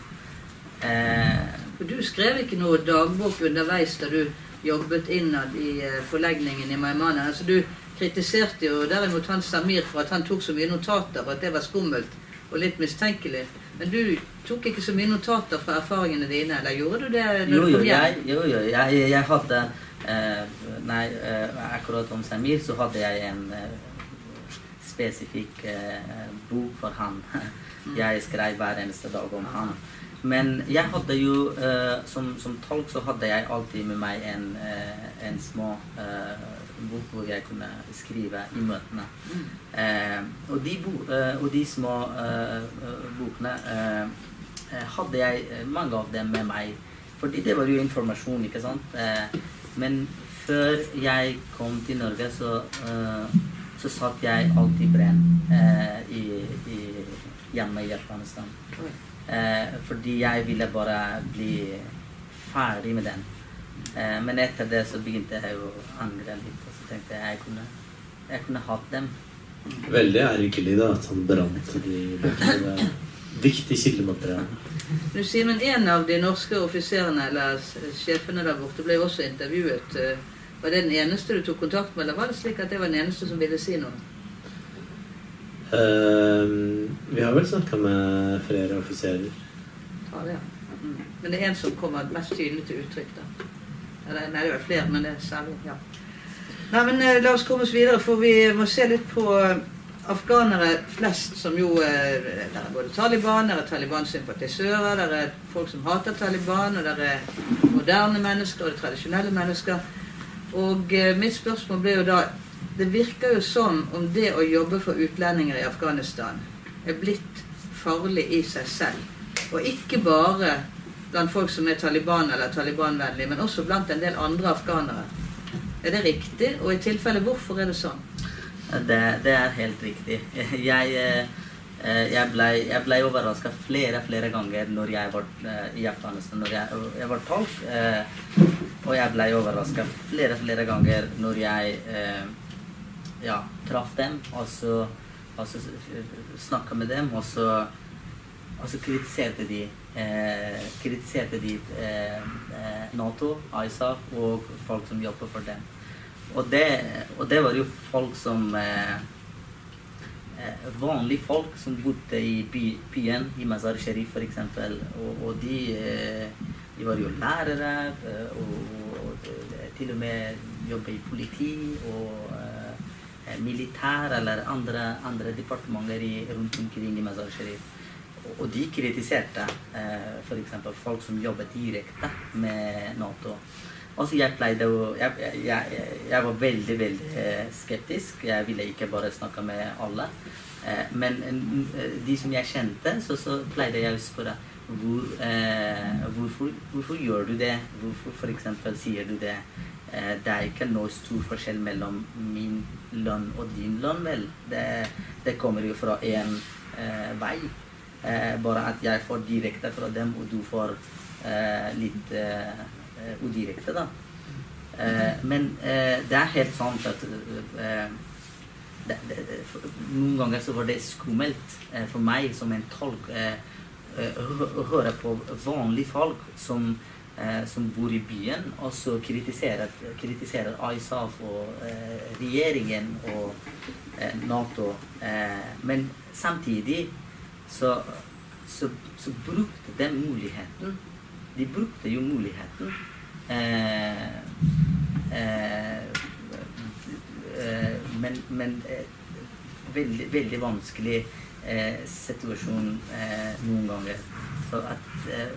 Eh, du skrev ikke noe dagbok underveis da du jobbet innad i uh, forlegningen i Maimana. Altså du kritiserte jo derimot han Samir for at han tok så mye notater, og at det var skummelt og litt mistenkelig. Men du tok ikke så mye notater fra erfaringene dine, eller gjorde du det når jo, du kom hjem? Jeg, jo, jo, jeg, jeg hadde, eh, nei, eh, akkurat om Samir så hadde jeg en eh, spesifikk eh, bok for han. Jeg skrev hver eneste dag om han. Men jeg hadde jo, eh, som, som tolk så hadde jeg alltid med meg en, eh, en små eh, bok hvor jeg kunne skrive i møtene. Eh, og, de bo, eh, og de små eh, bokene eh, hadde jeg mange av dem med meg, fordi det var jo informasjon, ikke sant? Eh, men før jeg kom til Norge, så, eh, så satt jeg alltid brenn eh, i, i, hjemme i Afghanistan. Eh, fordi jeg ville bare bli ferdig med den. Eh, men etter det så begynte jeg å angre litt, og så tenkte jeg jeg kunne, jeg kunne hatt dem. Veldig ergerlig da, at han brant de bøkene. Det er viktig kildemateriale. Du sier, men en av de norske offiserene, eller sjefene der borte, ble også intervjuet. Var det den eneste du tok kontakt med, eller var det slik at det var den eneste som ville si noe? Uh, vi har vel snakket med flere offiserer. Ja, det, ja. Mm. Men det er en som kommer mest tydelig til uttrykk da. Eller, nei, det var flere, men det er særlig, ja. Nei, men uh, la oss komme oss videre, for vi må se litt på uh, afghanere flest, som jo, uh, der er både Taliban, der er Taliban-sympatisører, der er folk som hater Taliban, og der er moderne mennesker, og det er tradisjonelle mennesker. Og uh, mitt spørsmål ble jo da, det virker jo som om det å jobbe for utlendinger i Afghanistan er blitt farlig i seg selv. Og ikke bare blant folk som er Taliban eller Taliban-vennlige, men også blant en del andre afghanere. Er det riktig? Og i tilfelle, hvorfor er det sånn? Det, det er helt riktig. Jeg, jeg, ble, jeg ble overrasket flere, flere ganger når jeg var i Afghanistan, når jeg, jeg var tolk. Og jeg ble overrasket flere, flere ganger når jeg ja, traff dem, og så, og så snakket med dem, og så, og så kritiserte de, eh, kritiserte de eh, NATO, ISAF og folk som jobber for dem. Og det, og det var jo folk som, eh, vanlige folk som bodde i by, byen, i Mazar Sharif for eksempel, og, og de eh, var jo lærere, og, og, og til og med jobbe i politi og uh, militær eller andre, andre departementer i, rundt omkring i Mazar Sharif. Og, og de kritiserte uh, for eksempel folk som jobbet direkte med NATO. Altså jeg pleide å, jeg, jeg, jeg var veldig, veldig skeptisk. Jeg ville ikke bare snakke med alle. Eh, men eh, de som jeg kjente, så, så pleide jeg å spørre, hvor, eh, hvorfor, hvorfor gjør du det? Hvorfor for eksempel sier du det? Eh, det er ikke noe stor forskjell mellom min lønn og din lønn, vel? Det, det kommer jo fra en eh, vei. Eh, bare at jeg får direkte fra dem, og du får eh, litt... Eh, udirekte da. Eh, men eh, det er helt sant at eh, det, det, det, for, noen ganger så var det skummelt eh, for meg som en tolk eh, å, å høre på vanlige folk som, eh, som bor i byen og så kritiserer, kritiserer ISAF og eh, regjeringen og eh, NATO. Eh, men samtidig så, så, så brukte de muligheten. De brukte jo muligheten. Eh, eh, eh, men men eh, veldig, veldig vanskelig eh, situasjon eh, noen ganger. Så at eh,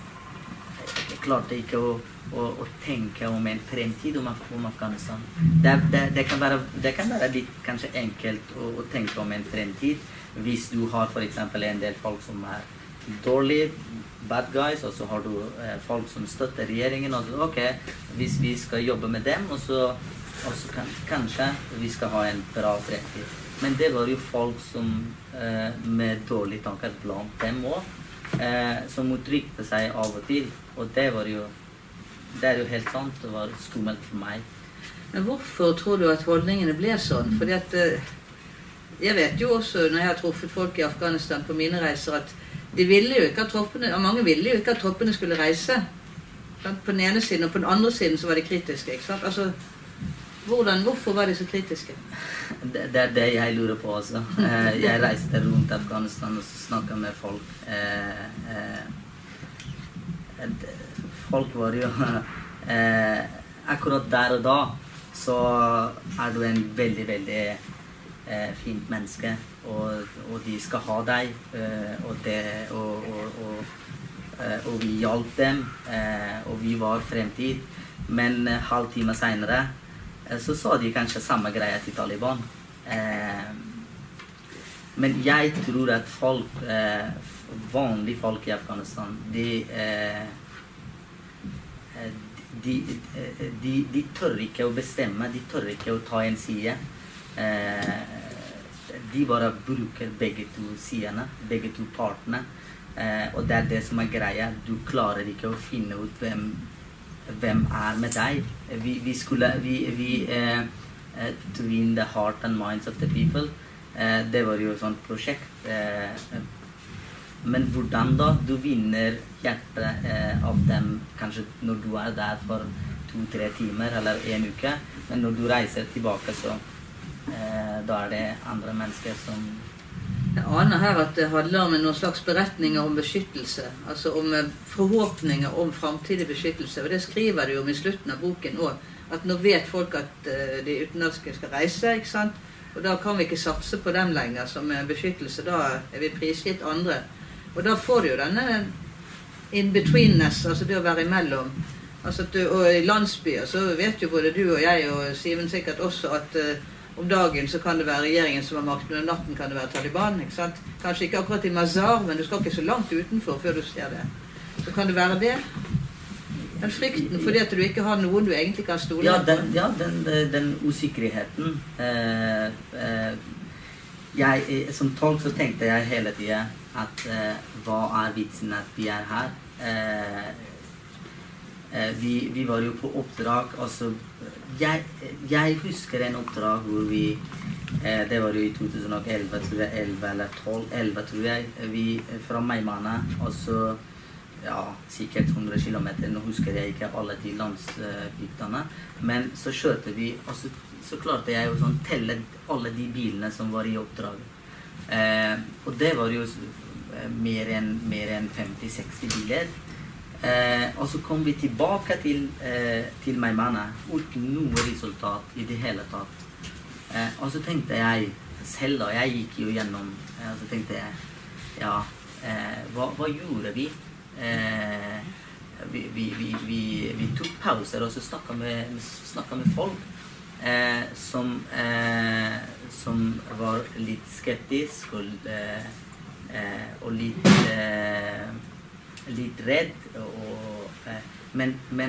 jeg klarte ikke å, å, å tenke om en fremtid om, om Afghanistan. Det, det, det, kan være, det kan være litt kanskje enkelt å, å tenke om en fremtid hvis du har for eksempel en del folk som er dårlige, bad guys, og så har du eh, folk som støtter regjeringen, og så, ok, hvis vi skal jobbe med dem, og så, og så kan, kanskje vi skal ha en bra fremtid. Men det var jo folk som eh, med dårlige tanker blant dem også, eh, som uttrykte seg av og til, og det var jo, det er jo helt sant, det var skummelt for meg. Men hvorfor tror du at holdningene ble sånn? Fordi at, eh, jeg vet jo også, når jeg har truffet folk i Afghanistan på mine reiser, at de ville jo ikke at troppene, og mange ville jo ikke at troppene skulle reise. På den ene siden, og på den andre siden så var de kritiske, ikke sant? Altså, hvordan, hvorfor var de så kritiske? Det, det er det jeg lurer på også. Eh, jeg reiste rundt Afghanistan og snakket med folk. Eh, eh, folk var jo... Eh, akkurat der og da, så er du en veldig, veldig eh, fint menneske. Og, og de skal ha deg, eh, og, det, og, og, og, eh, og vi hjalp dem, eh, og vi var fremtid. Men eh, halv time senere, eh, så sa de kanskje samme greie til Taliban. Eh, men jeg tror at folk, eh, vanlige folk i Afghanistan, de, eh, de, de, de, de tør ikke å bestemme, de tør ikke å ta en side. Eh, de bare bruker begge to sidene, begge to partene. Eh, og det er det som er greia. Du klarer ikke å finne ut hvem, hvem er med deg. Vi, vi skulle, vi, vi eh, to win the heart and minds of the people. Eh, det var jo et sånt prosjekt. Eh, men hvordan da? Du vinner hjertet eh, av dem, kanskje når du er der for to-tre timer eller en uke. Men når du reiser tilbake, så Eh, da er det andre mennesker som... Jeg aner her at det handler om noen slags beretninger om beskyttelse, altså om forhåpninger om fremtidig beskyttelse, og det skriver de om i slutten av boken også, at nå vet folk at uh, de utenlandske skal reise, ikke sant? Og da kan vi ikke satse på dem lenger som beskyttelse, da er vi prisgitt andre. Og da får du jo denne in-betweenness, altså det å være imellom. Altså, du, og i landsbyer så vet jo både du og jeg og Simen sikkert også at uh, om dagen så kan det være regjeringen som har makten, og om natten kan det være Taliban, ikke sant? Kanskje ikke akkurat i Mazar, men du skal ikke så langt utenfor før du ser det. Så kan det være det. Den frykten fordi at du ikke har noen du egentlig kan stole ja, den, på. Ja, den, den usikkerheten. Eh, eh, jeg, som tolk så tenkte jeg hele tiden at eh, hva er vitsen at vi er her? Eh, eh, vi, vi var jo på oppdrag, altså Jeg, jeg husker en oppdrag hvor vi, eh, det var jo i to tusen og elleve, tror jeg, elleve eller tolv, elleve tror jeg, vi fra Meimane, og så, ja, sikkert hundre kilometer, nå husker jeg ikke alle de landsbygdene, men så kjørte vi, og så, så klarte jeg å sånn telle alle de bilene som var i oppdraget. Eh, og det var jo mer enn, mer enn femti-seksti biler. Eh, og så kom vi tilbake til, eh, til Meymaneh uten noe resultat i det hele tatt. Eh, og så tenkte jeg selv da, jeg gikk jo gjennom, eh, og så tenkte jeg, ja, eh, hva, hva gjorde vi? Eh, vi, vi, vi, vi? Vi tok pauser, og så snakket med, snakket med folk eh, som, eh, som var litt skeptisk og, eh, eh, og litt... Eh, litt redd, og, eh, men, men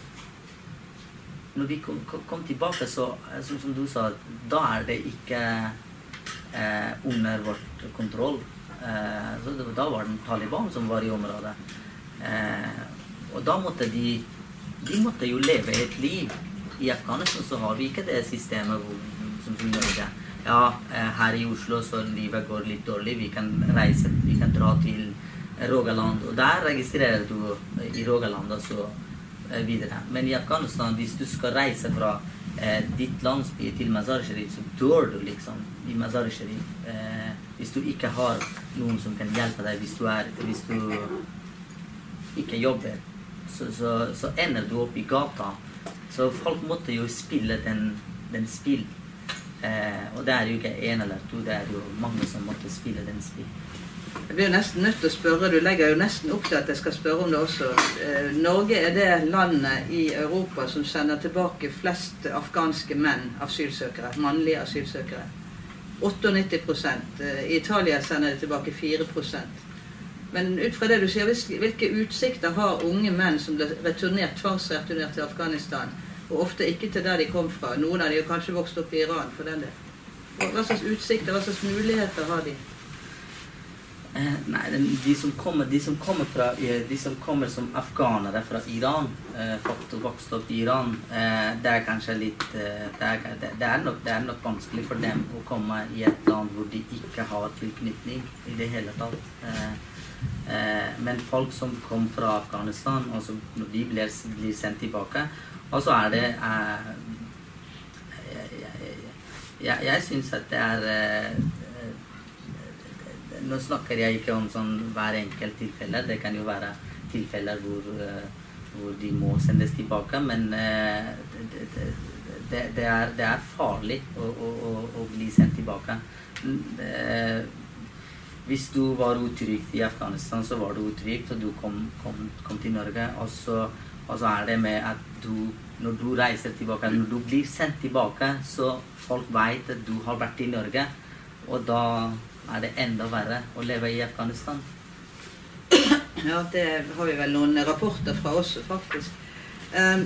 når vi kom, kom tilbake, så, som, som du sa, da er det ikke eh, under vårt kontroll. Eh, så det, da var det Taliban som var i området. Eh, og da måtte de, de måtte jo leve et liv. I Afghanistan så har vi ikke det systemet hvor, som som gjør det. Ja, eh, her i Oslo så livet går litt dårlig, vi kan reise, vi kan dra til Rogaland, og der registrerer du i Rogaland og så eh, videre. Men i Afghanistan, hvis du skal reise fra eh, ditt landsby til Mazar-e-Sharif, så dør du liksom i Mazar-e-Sharif. Eh, hvis du ikke har noen som kan hjelpe deg, hvis du, er, hvis du ikke jobber, så, så, så ender du opp i gata. Så folk måtte jo spille den, den spill. Eh, og det er jo ikke en eller to, det er jo mange som måtte spille den spill. Jeg blir nesten nødt til å spørre, du legger jo nesten opp til at jeg skal spørre om det også. Eh, Norge er det landet i Europa som sender tilbake flest afghanske menn, asylsøkere, mannlige asylsøkere. nittiåtte prosent. Eh, I Italia sender de tilbake fire prosent. Men ut fra det du sier, hvilke utsikter har unge menn som ble returnert, tvangsreturnert til Afghanistan, og ofte ikke til der de kom fra? Noen av de har kanskje vokst opp i Iran for den del. Hva slags utsikter, hva slags muligheter har de? Eh, nei, de som kommer, de som kommer, fra, de som kommer som afghanere fra Iran, eh, faktisk vokst opp i Iran, eh, det er kanskje litt, eh, det, er, det, det, er nok, det er nok vanskelig for dem å komme i et land hvor de ikke har tilknytning i det hele tatt. Eh, eh, men folk som kom fra Afghanistan, og så når de blir, blir sendt tilbake, og så er det, eh, jeg, jeg, jeg, jeg synes at det er, eh, nå snakker jeg ikke om sånn hver enkelt tilfelle, det kan jo være tilfeller hvor, uh, hvor de må sendes tilbake, men uh, det, det, det, er, det er farlig å, å, å, å bli sendt tilbake. Uh, hvis du var utrygt i Afghanistan, så var du utrygt, og du kom, kom, kom til Norge, og så, og så er det med at du, når du reiser tilbake, når du blir sendt tilbake, så folk vet at du har vært i Norge, og da er det enda verre å leve i Afghanistan. Ja, det har vi vel noen rapporter fra oss, faktisk. Um,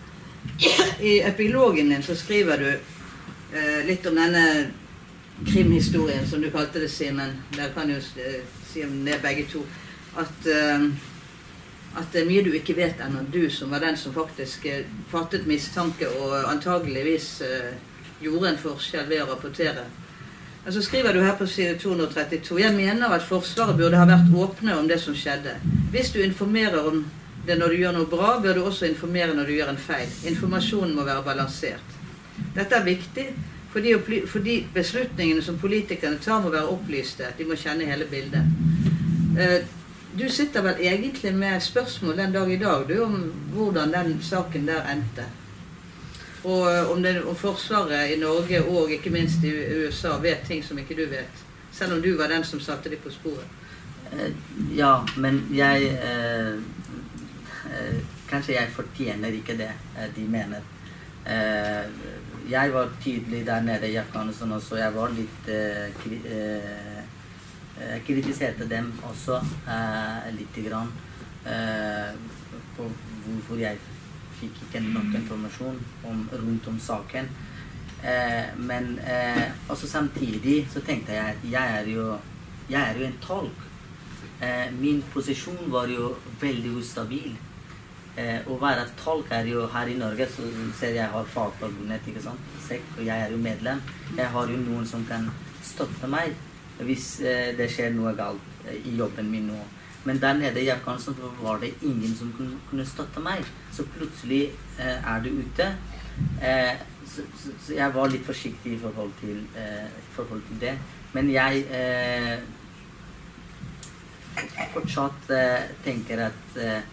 I epilogen din så skriver du uh, litt om denne krimhistorien, som du kalte det, Simen. Der kan jo uh, si om det begge to. At, uh, at det er mye du ikke vet ennå, du som var den som faktisk uh, fattet mistanke og antageligvis uh, gjorde en forskjell ved å rapportere. Og så skriver du her på side to hundre og trettito, jeg mener at Forsvaret burde ha vært åpne om det som skjedde. Hvis du informerer om det når du gjør noe bra, bør du også informere når du gjør en feil. Informasjonen må være balansert. Dette er viktig, fordi, fordi beslutningene som politikerne tar må være opplyste. De må kjenne hele bildet. Du sitter vel egentlig med spørsmål den dag i dag, du, om hvordan den saken der endte. Og om, det, om Forsvaret i Norge og ikke minst i U S A vet ting som ikke du vet, selv om du var den som satte de på sporet. Eh, ja, men jeg eh, eh, kanskje jeg fortjener ikke det eh, de mener. Eh, jeg var tydelig der nede i Afghanistan også, jeg var litt eh, kri, eh, jeg kritiserte dem også eh, litt grann eh, på hvorfor jeg fikk ikke nok informasjon om, rundt om saken. Eh, men eh, også samtidig så tenkte jeg at jeg er jo, jeg er jo en tolk. Eh, min posisjon var jo veldig ustabil. Eh, å være tolk er jo her i Norge, så ser jeg har fagforbundet, ikke sant? Og jeg er jo medlem. Jeg har jo noen som kan støtte meg hvis eh, det skjer noe galt eh, i jobben min nå. Men der nede i Afghanistan var det ingen som kunne, kunne støtte meg. Så plutselig eh, er du ute. Eh, så, så, så jeg var litt forsiktig i forhold til, eh, i forhold til det. Men jeg eh, fortsatt eh, tenker at eh,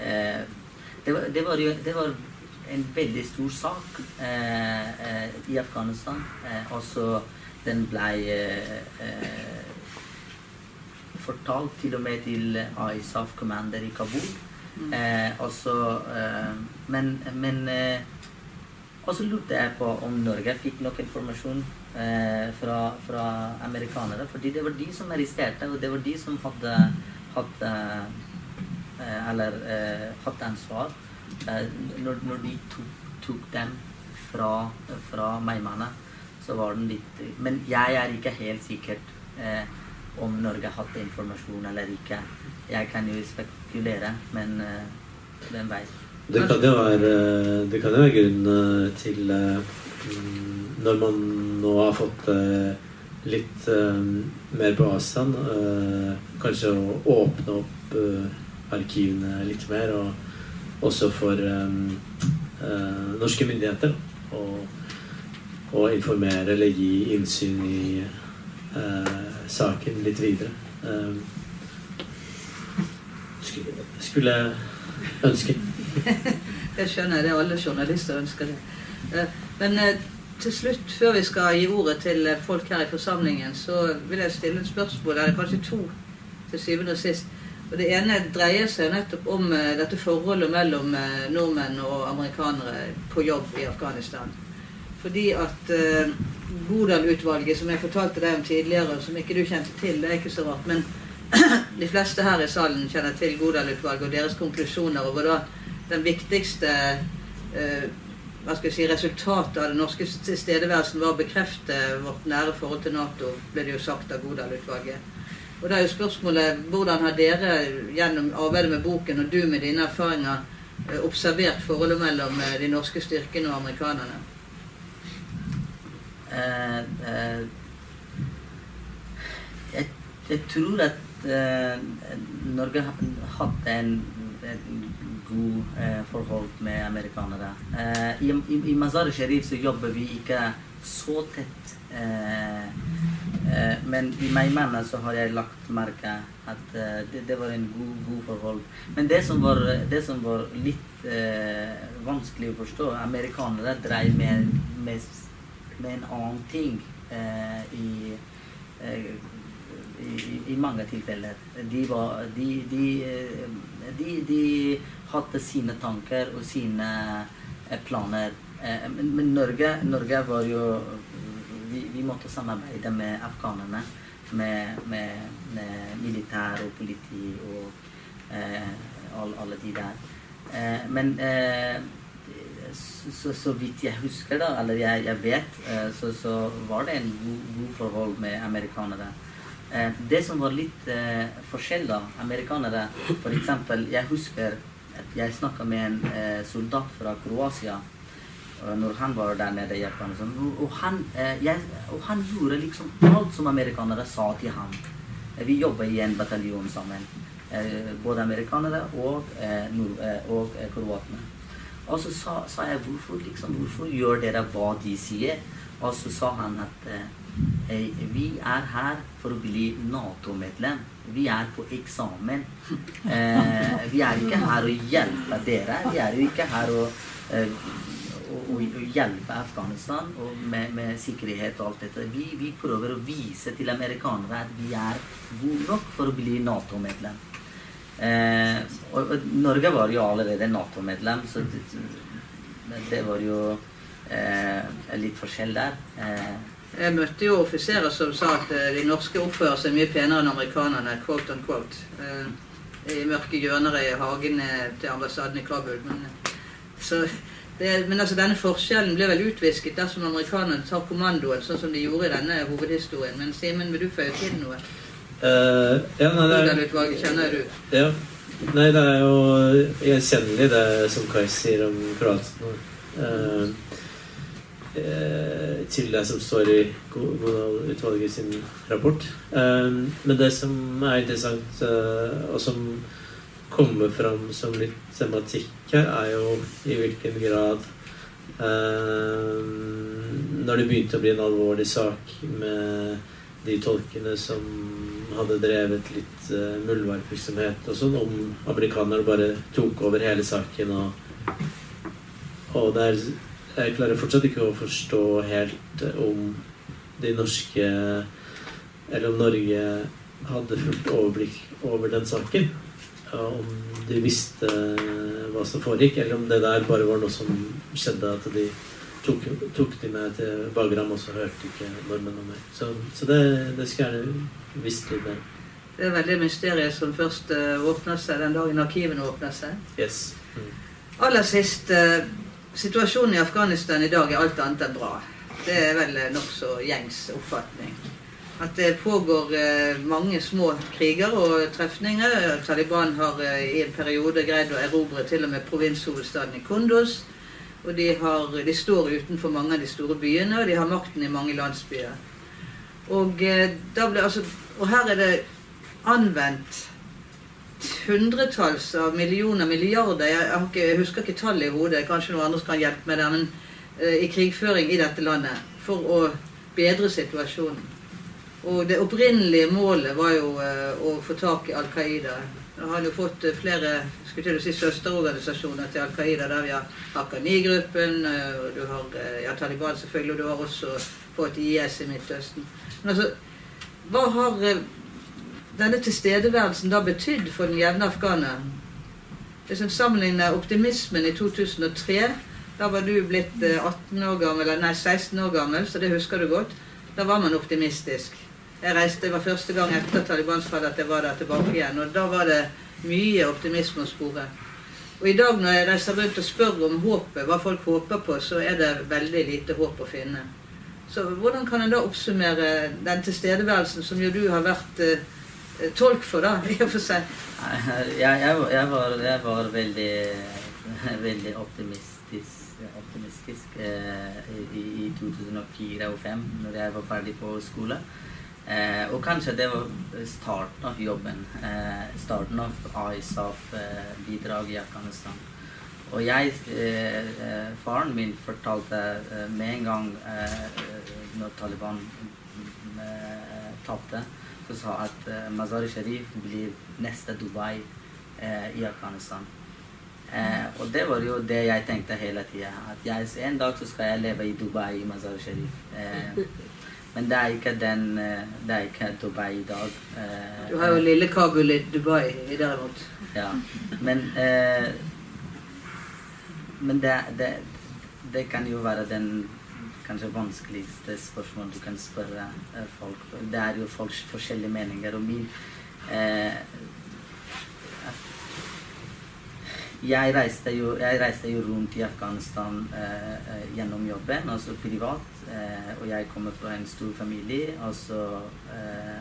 eh, det, var, det, var jo, det var en veldig stor sak eh, eh, i Afghanistan. Eh, altså, den ble eh, eh, fortalt til og med til I S A F-commander i Kabul. Mm. Eh, altså, eh, men men eh, også lurte jeg på om Norge fikk nok informasjon eh, fra, fra amerikanere, fordi det var de som arresterte, og det var de som hadde, hadde eh, eller eh, hadde ansvar eh, når, når de tok, tok dem fra, fra Meimane, så var den litt, men jeg er ikke helt sikkert eh, om Norge hadde informasjon eller ikke. Jeg kan jo spekulere, men uh, hvem vet. Det kan jo være, det kan jo være grunnen til uh, når man nå har fått uh, litt uh, mer på avstand, uh, kanskje å åpne opp uh, arkivene litt mer, og også for um, uh, norske myndigheter, og, og informere eller gi innsyn i uh, saken litt videre. Um, skulle, skulle ønske. Jeg skjønner, det er alle journalister ønsker det. Uh, men uh, til slutt, før vi skal gi ordet til uh, folk her i forsamlingen, så vil jeg stille et spørsmål, eller kanskje to til syvende og sist. Og det ene dreier seg nettopp om uh, dette forholdet mellom uh, nordmenn og amerikanere på jobb i Afghanistan. Fordi at uh, Godal-utvalget, som jeg fortalte deg om tidligere, som ikke du kjente til, det er ikke så rart, men de fleste her i salen kjenner til Godal-utvalget og deres konklusjoner over da den viktigste uh, hva skal jeg si, resultatet av den norske tilstedeværelsen var å bekrefte vårt nære forhold til NATO, ble det jo sagt av Godal-utvalget. Og da er jo spørsmålet, hvordan har dere gjennom arbeidet med boken, og du med dine erfaringer, uh, observert forholdet mellom uh, de norske styrkene og amerikanerne? Uh, uh, jeg, jeg tror at uh, Norge hadde en, en god uh, forhold med amerikanere. Uh, i, i, I Mazar-e-Sharif så jobber vi ikke så tett, uh, uh, men i Meimane så har jeg lagt merke at uh, det, det var en god, god forhold. Men det som var, det som var litt uh, vanskelig å forstå, amerikanere drev med, med med en annen ting eh, i, eh, i, i mange tilfeller. De, var, de, de, de, de hadde sine tanker og sine eh, planer. Eh, men men Norge, Norge var jo, vi, vi måtte samarbeide med afghanerne, med, med, med militær og politi og eh, alle, alle de der. Eh, men eh, Så, så, så vidt jeg husker da, eller jeg, jeg vet, eh, så, så var det en god, god forhold med amerikanere. Eh, det som var litt eh, forskjell da, amerikanere, for eksempel, jeg husker at jeg snakket med en eh, soldat fra Kroatia, når han var der nede i Afghanistan, og han, eh, jeg, og han gjorde liksom alt som amerikanere sa til ham. Eh, vi jobbet i en bataljon sammen, eh, både amerikanere og, eh, nord, eh, og eh, kroatene. Og så sa, sa jeg, hvorfor, liksom, hvorfor gjør dere hva de sier? Og så sa han at eh, vi er her for å bli NATO-medlem. Vi er på eksamen. Eh, vi er ikke her å hjelpe dere. Vi er jo ikke her å, eh, å, å, å hjelpe Afghanistan og med, med sikkerhet og alt dette. Vi, vi prøver å vise til amerikanere at vi er gode nok for å bli NATO-medlem. Eh, og, og Norge var jo allerede NATO-medlem, så det, det var jo eh, litt forskjell der. Eh. Jeg møtte jo offiserer som sa at de norske oppfører seg mye penere enn amerikanerne, quote on quote, eh, i mørke hjørner i hagen til ambassaden i Kabul. Men, så, det, men altså, denne forskjellen ble vel utvisket dersom amerikanerne tar kommandoen, sånn som de gjorde i denne hovedhistorien. Men Simen, vil du føye til noe? Uh, ja, nei, det er, utvalget kjenner du? Ja, nei, det er jo gjenkjennelig det som Kai sier om Kroatien. Uh, uh, til det som står i Godal-utvalget sin rapport. Uh, men det som er interessant, uh, og som kommer fram som litt tematikk her, er jo i hvilken grad uh, når det begynte å bli en alvorlig sak med de tolkene som hadde drevet litt uh, muldvarpvirksomhet og sånn, om amerikanerne bare tok over hele saken, og, og der, jeg klarer fortsatt ikke å forstå helt uh, om de norske, eller om Norge hadde fullt overblikk over den saken, uh, om de visste uh, hva som foregikk, eller om det der bare var noe som skjedde, at de tok, tok de med til Bagram, og så hørte ikke nordmenn om meg. Så, så det, det skal jeg gjerne visst litt mer. Det er veldig mysteriet som først uh, åpner seg den dagen arkivene åpner seg. Yes. Mm. Aller sist, uh, situasjonen i Afghanistan i dag er alt annet enn bra. Det er vel uh, nok så gjengs oppfatning. At det pågår uh, mange små kriger og trefninger. Taliban har uh, i en periode greid å erobre til og med provinshovedstaden i Kunduz. Og de, har, de står utenfor mange av de store byene, og de har makten i mange landsbyer. Og, eh, da ble, altså, og her er det anvendt hundretalls av millioner, milliarder, jeg, jeg, ikke, jeg husker ikke tallet i hodet, kanskje noen andre kan hjelpe med det, men eh, i krigføring i dette landet, for å bedre situasjonen. Og det opprinnelige målet var jo eh, å få tak i Al-Qaida. Nå har jo fått flere, skulle til å si, søsterorganisasjoner til Al-Qaida, der vi har Haqqani-gruppen, og du har ja, Taliban selvfølgelig, og du har også fått I S i Midtøsten. Men altså, hva har denne tilstedeværelsen da betydd for den jevne afghaner? Hvis en sammenligner optimismen i to tusen og tre, da var du blitt atten år gammel, eller nei, seksten år gammel, så det husker du godt. Da var man optimistisk. Jeg reiste, det var første gang etter Talibans fall at jeg var der tilbake igjen, og da var det mye optimisme å spore. Og i dag når jeg reiser rundt og spør om håpet, hva folk håper på, så er det veldig lite håp å finne. Så hvordan kan en da oppsummere den tilstedeværelsen som jo du har vært eh, tolk for da, i og for seg? Jeg, jeg, jeg, var, jeg var veldig, veldig optimistisk, optimistisk eh, i, i to tusen og fire og to tusen og fem, når jeg var ferdig på skole. Eh, og kanskje det var starten av jobben, eh, starten av I S A F-bidrag i Afghanistan. Og jeg, eh, faren min fortalte eh, med en gang eh, når Taliban eh, tappte, så sa at eh, Mazar-e Sharif blir neste Dubai eh, i Afghanistan. Eh, og det var jo det jeg tenkte hele tiden, at jeg, en dag så skal jeg leve i Dubai i Mazar-e Sharif. Eh, Men det er ikke den, det er ikke Dubai i dag. Du har jo lille Kabul i Dubai i derimot. Ja, men, eh, men det, det, det kan jo være den kanskje vanskeligste spørsmål du kan spørre folk. Det er jo folks forskjellige meninger, og min... Eh, Jeg reiste, jo, jeg reiste jo rundt i Afghanistan eh, gjennom jobben, altså privat, eh, og jeg kommer fra en stor familie, altså eh,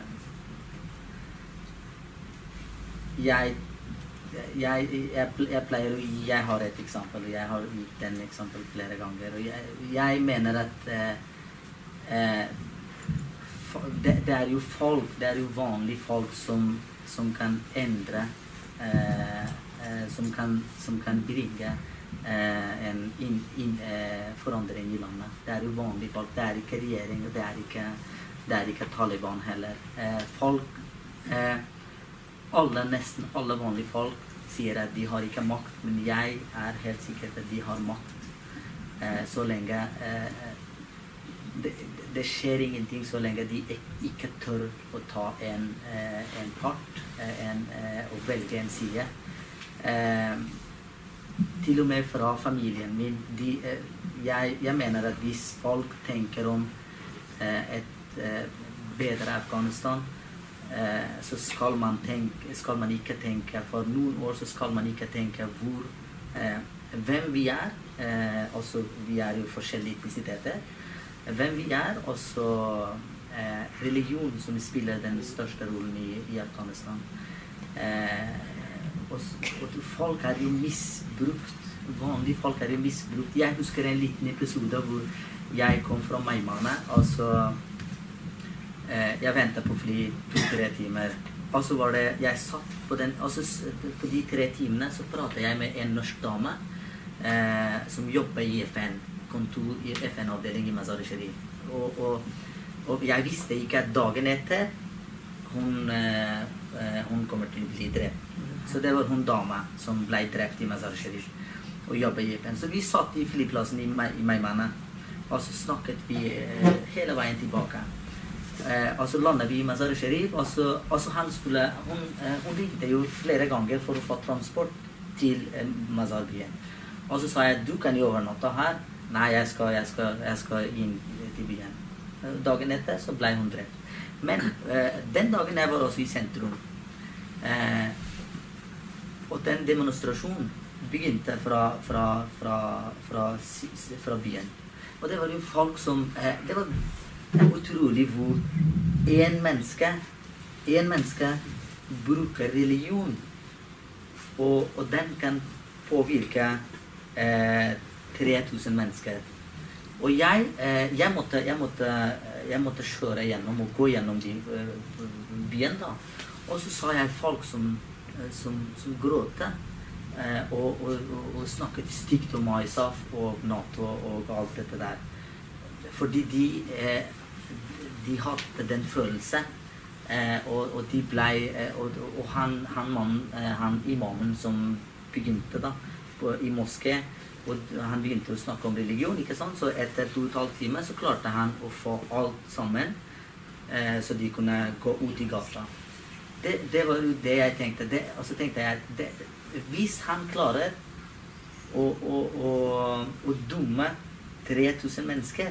jeg, jeg, jeg, jeg pleier å gi, jeg har et eksempel, og jeg har gitt den eksempel flere ganger, og jeg, jeg mener at eh, eh, det, det er jo folk, det er jo vanlige folk som, som kan endre eh, Som kan, som kan bringe eh, en in, in, eh, forandring i landet. Det er jo vanlige folk, det er ikke regjering, det er ikke, det er ikke Taliban heller. Eh, folk, eh, alle, nesten alle vanlige folk sier at de har ikke makt, men jeg er helt sikker at de har makt. Eh, så lenge eh, det, det skjer ingenting så lenge de ikke tør å ta en, eh, en part en, eh, og velge en side. Eh, til og med fra familien min, de, eh, jeg, jeg mener at hvis folk tenker om eh, et eh, bedre Afghanistan, eh, så skal man, tenke, skal man ikke tenke, for noen år så skal man ikke tenke hvor, eh, hvem vi er, eh, også vi er jo forskjellige etnisiteter, hvem vi er, også eh, religion som spiller den største rollen i, i Afghanistan. Eh, Og, og folk er jo misbrukt, vanlige folk er jo misbrukt. Jeg husker en liten episode hvor jeg kom fra Maimane, altså eh, jeg ventet på fly to-tre timer, og så var det, jeg satt på den, altså på de tre timene så pratet jeg med en norsk dame eh, som jobber i F N, kontor i F N-avdeling i Mazar-e Sharif, og, og og jeg visste ikke at dagen etter hun, eh, hun kommer til å bli drept. Så det var hun dama som ble drept i Mazar Sharif og jobbet i F N. Så vi satt i flyplassen i, i Maimana, og så snakket vi eh, hele veien tilbake. Eh, og så landet vi i Mazar Sharif, og så, og så han skulle, hun, eh, hun ringte jo flere ganger for å få transport til eh, Mazar-byen. Og så sa jeg, du kan jo overnatte her. Nei, jeg skal, jeg skal, jeg skal inn til byen. Dagen etter så ble hun drept. Men eh, den dagen jeg var også i sentrum. Eh, og den demonstrasjonen begynte fra, fra, fra, fra, fra byen. Og det var jo folk som, eh, det var utrolig hvor en menneske, en menneske bruker religion, og, og den kan påvirke eh, tre tusen mennesker. Og jeg, eh, jeg, måtte, jeg, måtte, jeg måtte kjøre gjennom og gå gjennom de, uh, byen da. Og så sa jeg folk som, som, som gråte eh, og, og, og, og snakket stygt om I S A F og NATO og alt dette der. Fordi de, eh, de hadde den følelsen, eh, og, og de ble, eh, og, og han, han, mann, eh, han imamen som begynte da, på, i moské, og han begynte å snakke om religion, ikke sant? Så etter to og et halvt timer så klarte han å få alt sammen, eh, så de kunne gå ut i gata. Det, det var jo det jeg tenkte, det, og så tenkte jeg at det, hvis han klarer å, å, å, å dumme tre tusen mennesker,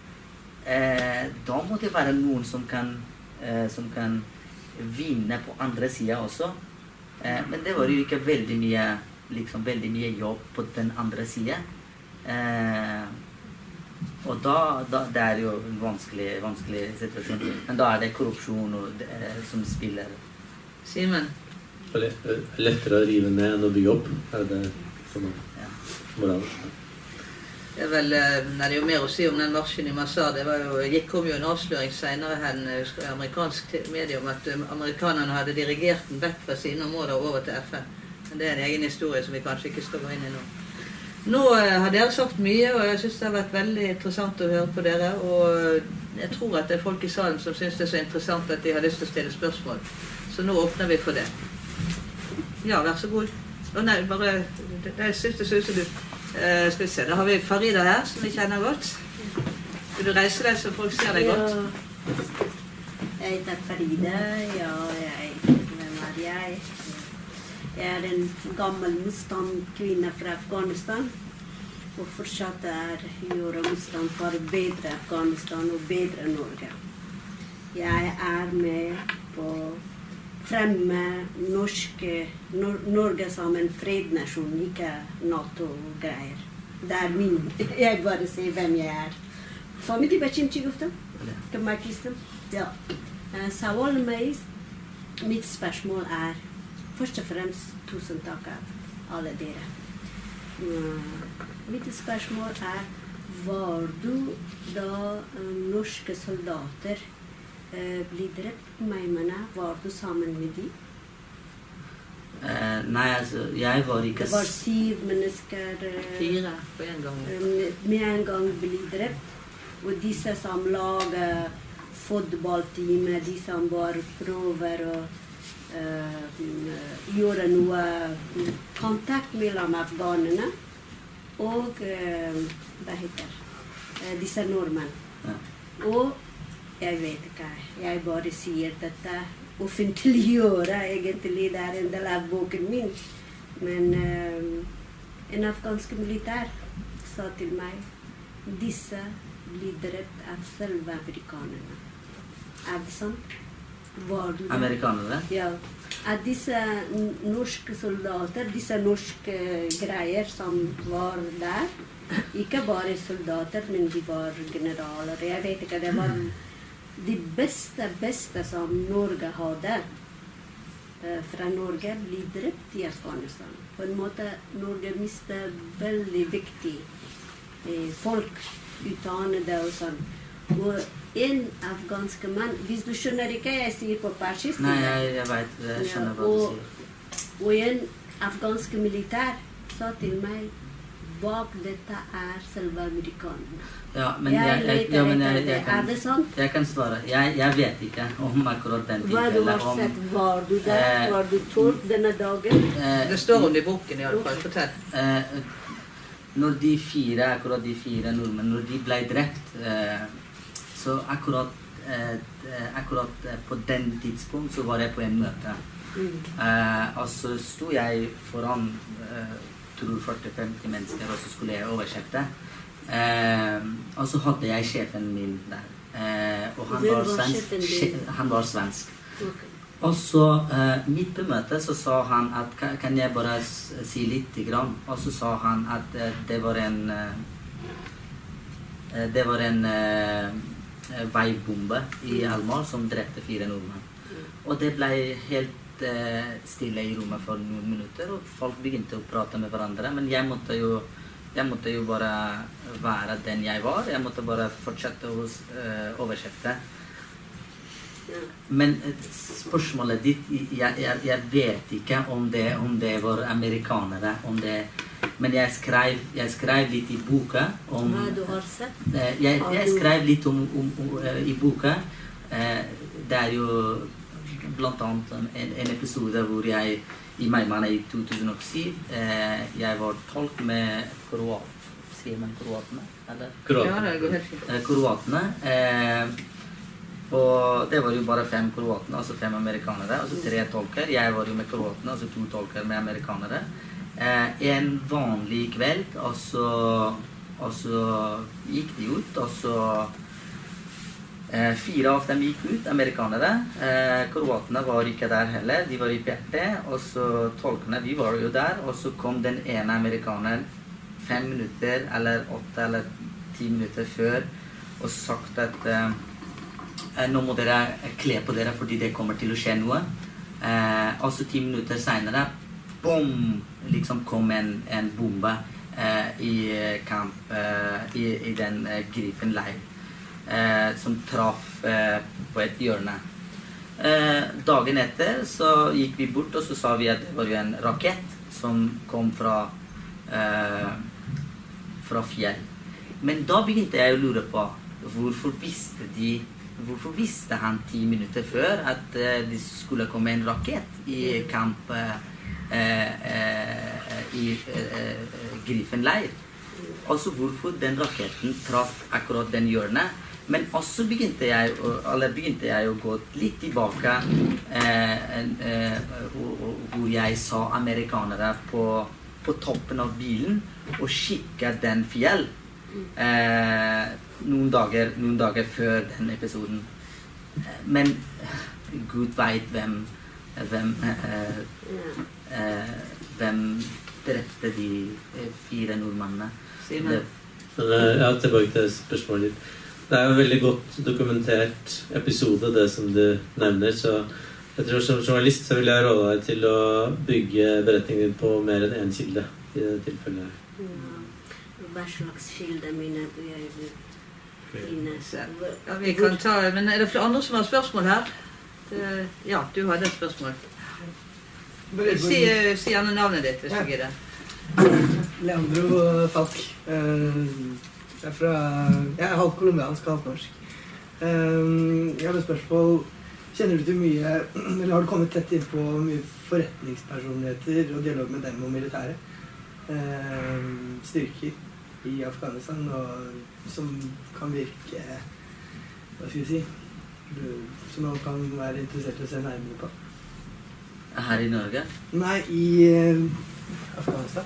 eh, da må det være noen som kan, eh, som kan vinne på andre siden også. Eh, men det var jo ikke veldig mye, liksom veldig mye jobb på den andre siden. Eh, og da, da det er jo en vanskelig, vanskelig situasjon. Men da er det korrupsjon og det, som spiller. Simen? Lettere å rive ned enn å bygge opp, er det som er moralen? Det er vel, det er jo mer å si om den marsjen i Mazar. Det var jo, gikk kom jo en avsløring senere hen i amerikansk medium at amerikanerne hadde dirigert den vekk fra sine områder over til F N. Men det er en egen historie som vi kanskje ikke skal gå inn i nå. Nå har dere sagt mye, og jeg synes det har vært veldig interessant å høre på dere. Og jeg tror at det er folk i salen som synes det er så interessant at de har lyst til å stille spørsmål. Så nå åpner vi for det. Ja, vær så god. Å nei, bare, det, det synes det synes du. Uh, skal vi se, da har vi Farida her, som vi kjenner godt. Vil du reise deg så folk ser deg godt? Ja. Jeg heter Farida, ja, jeg, hvem er jeg? Jeg er en gammel motstandskvinne fra Afghanistan, og fortsatt er gjør motstand for bedre Afghanistan og bedre Norge. Jeg er med på fremme norske, Nor Norge som en frednasjon, ikke NATO-greier. Det er min. Jeg bare sier hvem jeg er. فهمتي بچیم چی گفتم؟ کمک کردم؟ Ja. سوال meg, mitt spørsmål er først og fremst tusen takk av alle dere. Mitt spørsmål er, var du da norske soldater blir drept på Maimana, var du sammen med de? Uh, nei, altså, jeg var ikke... Det var syv mennesker... Fire på en gang. Med en gang blir drept. Og disse som lager fotballtime, de som bare prøver å uh, gjøre noe kontakt mellom afghanerne og uh, hva heter uh, disse nordmenn. Ja. Og jeg vet ikke, jeg bare sier dette offentliggjøre, egentlig det er en del av boken min. Men uh, en afghansk militær sa til meg, disse blir drept av selve amerikanerne. Er det sant? Var du der? Amerikanere? Ja. At disse norske soldater, disse norske greier som var der, ikke bare soldater, men de var generaler. Jeg vet ikke, det var de beste, beste som Norge hadde fra Norge blir drept i Afghanistan. På en måte Norge mister veldig viktig folk, utdannede og sånn. Og en afghansk mann, hvis du skjønner ikke, jeg sier på persisk. Nei, jeg, jeg vet, jeg skjønner hva du sier. Og en afghansk militær sa til meg, bak dette er selve amerikanerne. Ja, men Jeg jeg, jeg, leter ja, men etter jeg, det. jeg, Er kan, det sant? jeg kan svare. Jeg, jeg vet ikke om akkurat den Hva du har tilfellet. sett? Om, Var du der? Eh, Var du tolk denne dagen? eh, Det står om det i boken i alle fall. Fortell. eh, når de fire, akkurat de fire nordmenn, når de ble drept, eh, så akkurat, eh, akkurat eh, på den tidspunkt så var jeg på en møte. Mm. Eh, og så sto jeg foran eh, tror førti til femti mennesker, og så skulle jeg oversette. Eh, og så hadde jeg sjefen min der. Eh, og han Hvem var, var svensk, sjefen din? sje- han var svensk. Okay. Og så eh, midt på møtet så sa han at kan, kan jeg bare s- si litt grann? Og så sa han at eh, det var en eh, det var en eh, veibombe i Almar som drepte fire nordmenn. Og det ble helt eh, stille i rommet for noen minutter, og folk begynte å prate med hverandre. Men jeg måtte jo, jeg måtte jo bare være den jeg var. Jeg måtte bare fortsette å eh, oversette. Men eh, spørsmålet ditt, jeg, jeg, jeg vet ikke om det, om det var amerikanere, om det, men jeg skrev, jeg skrev litt i boka om... Hva du har sett? Eh, Jeg, jeg skrev litt om, om, om eh, i boka. Eh, Det er jo blant annet en, en episode hvor jeg i Meymaneh i to tusen og syv eh, jeg var tolk med kroat. Sier man kroatene? Eller? Ja, Kroaten. det går helt fint. Eh, kroatene. Eh, og det var jo bare fem kroatene, altså fem amerikanere, altså tre tolker. Jeg var jo med kroatene, altså to tolker med amerikanere. Eh, en vanlig kveld, og så, og så gikk de ut, og så eh, fire av dem gikk ut, amerikanere. Eh, kroatene var ikke der heller, de var i P T, og så tolkene, vi var jo der, og så kom den ene amerikaneren fem minutter, eller åtte eller ti minutter før, og sagt at eh, nå må dere kle på dere fordi det kommer til å skje noe. Eh, og så ti minutter senere, boom, liksom kom en, en bombe eh, i kamp eh, i, i den eh, Gripen-leir eh, som traff eh, på et hjørne. Eh, dagen etter så gikk vi bort og så sa vi at det var jo en rakett som kom fra eh, fra fjell. Men da begynte jeg å lure på hvorfor visste de Hvorfor visste han ti minutter før at uh, det skulle komme en rakett i kamp uh, uh, i uh, Gripen-leir? Altså hvorfor den raketten traff akkurat den hjørnet? Men også begynte jeg, eller begynte jeg å gå litt tilbake uh, uh, hvor jeg sa amerikanere på, på toppen av bilen og kikket den fjell. Uh, noen dager, noen dager før den episoden. Men Gud vet hvem hvem, eh, eh, hvem drepte de fire nordmennene. Simen. Men eh, ja, tilbake til spørsmålet ditt. Det er jo en veldig godt dokumentert episode, det som du nevner, så jeg tror som journalist så vil jeg råde deg til å bygge beretningen din på mer enn en kilde i det tilfellet. Ja. Hva slags kilde mener du jeg vil finne? Ja, vi kan ta, men er det flere andre som har spørsmål her? Det, ja, du hadde et spørsmål. Si, eh, si gjerne navnet ditt, hvis du gidder. Leandro Falk. Eh, Jeg er fra... Jeg er halvt kolombiansk, halvt norsk. Eh, Jeg har et spørsmål. Kjenner du til mye, eller har du kommet tett inn på mye forretningspersonligheter og dialog med dem og militære eh, styrker i Afghanistan, og som kan virke, hva skal vi si, som man kan være interessert i å se nærmere på? Her i Norge? Nei, i eh, Afghanistan.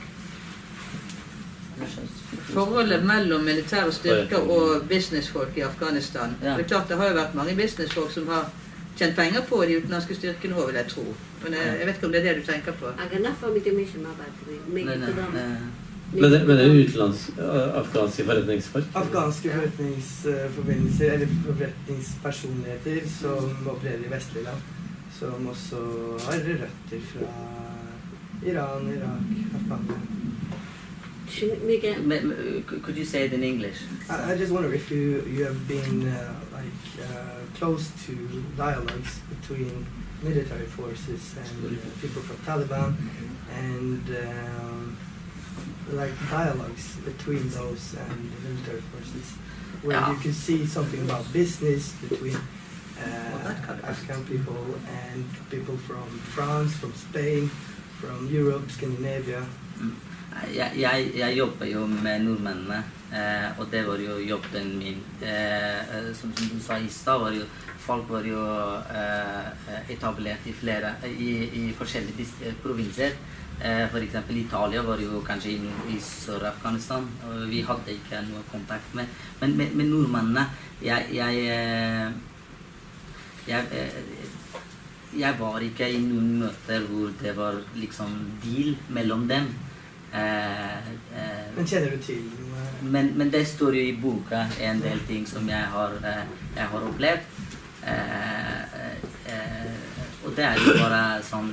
Forholdet mellom militære styrker og businessfolk i Afghanistan. Ja. Det er klart det har jo vært mange businessfolk som har tjent penger på de utenlandske styrkene også, vil jeg tro. Men jeg, jeg vet ikke om det er det du tenker på. Jeg er for mye mye med bateri. Nei, Mye nei, program. eh, Men det, men det er utenlands, afghanske forretningsfolk? Afghanske forretningsforbindelser, eller forretningspersonligheter som opererer i vestlige land, som også har røtter fra Iran, Irak, Afghanistan. Mye. me- me- could you say it in English? I, I just wonder if you, you have been uh, like uh, close to dialogues between military forces and uh, people from Taliban and um, like dialogues between those and the military forces, where Yeah. you can see something about business between uh, Afghan people and people from France, from Spain, from Europe, Scandinavia. Mm. Jeg, jeg, jeg jobber jo med nordmennene, eh, og det var jo jobben min. Eh, som, som du sa i stad, var jo folk var jo eh, etablert i flere, i, i forskjellige dis- provinser. Eh, for eksempel Italia var jo kanskje i, i Sør-Afghanistan, og vi hadde ikke noe kontakt med. Men med, med nordmennene, jeg, jeg, eh, jeg, eh, jeg var ikke i noen møter hvor det var liksom deal mellom dem. Eh, eh, Men kjenner du til noe? men, men det står jo i boka en del ting som jeg har, eh, jeg har opplevd. Eh, eh, og det er jo bare sånn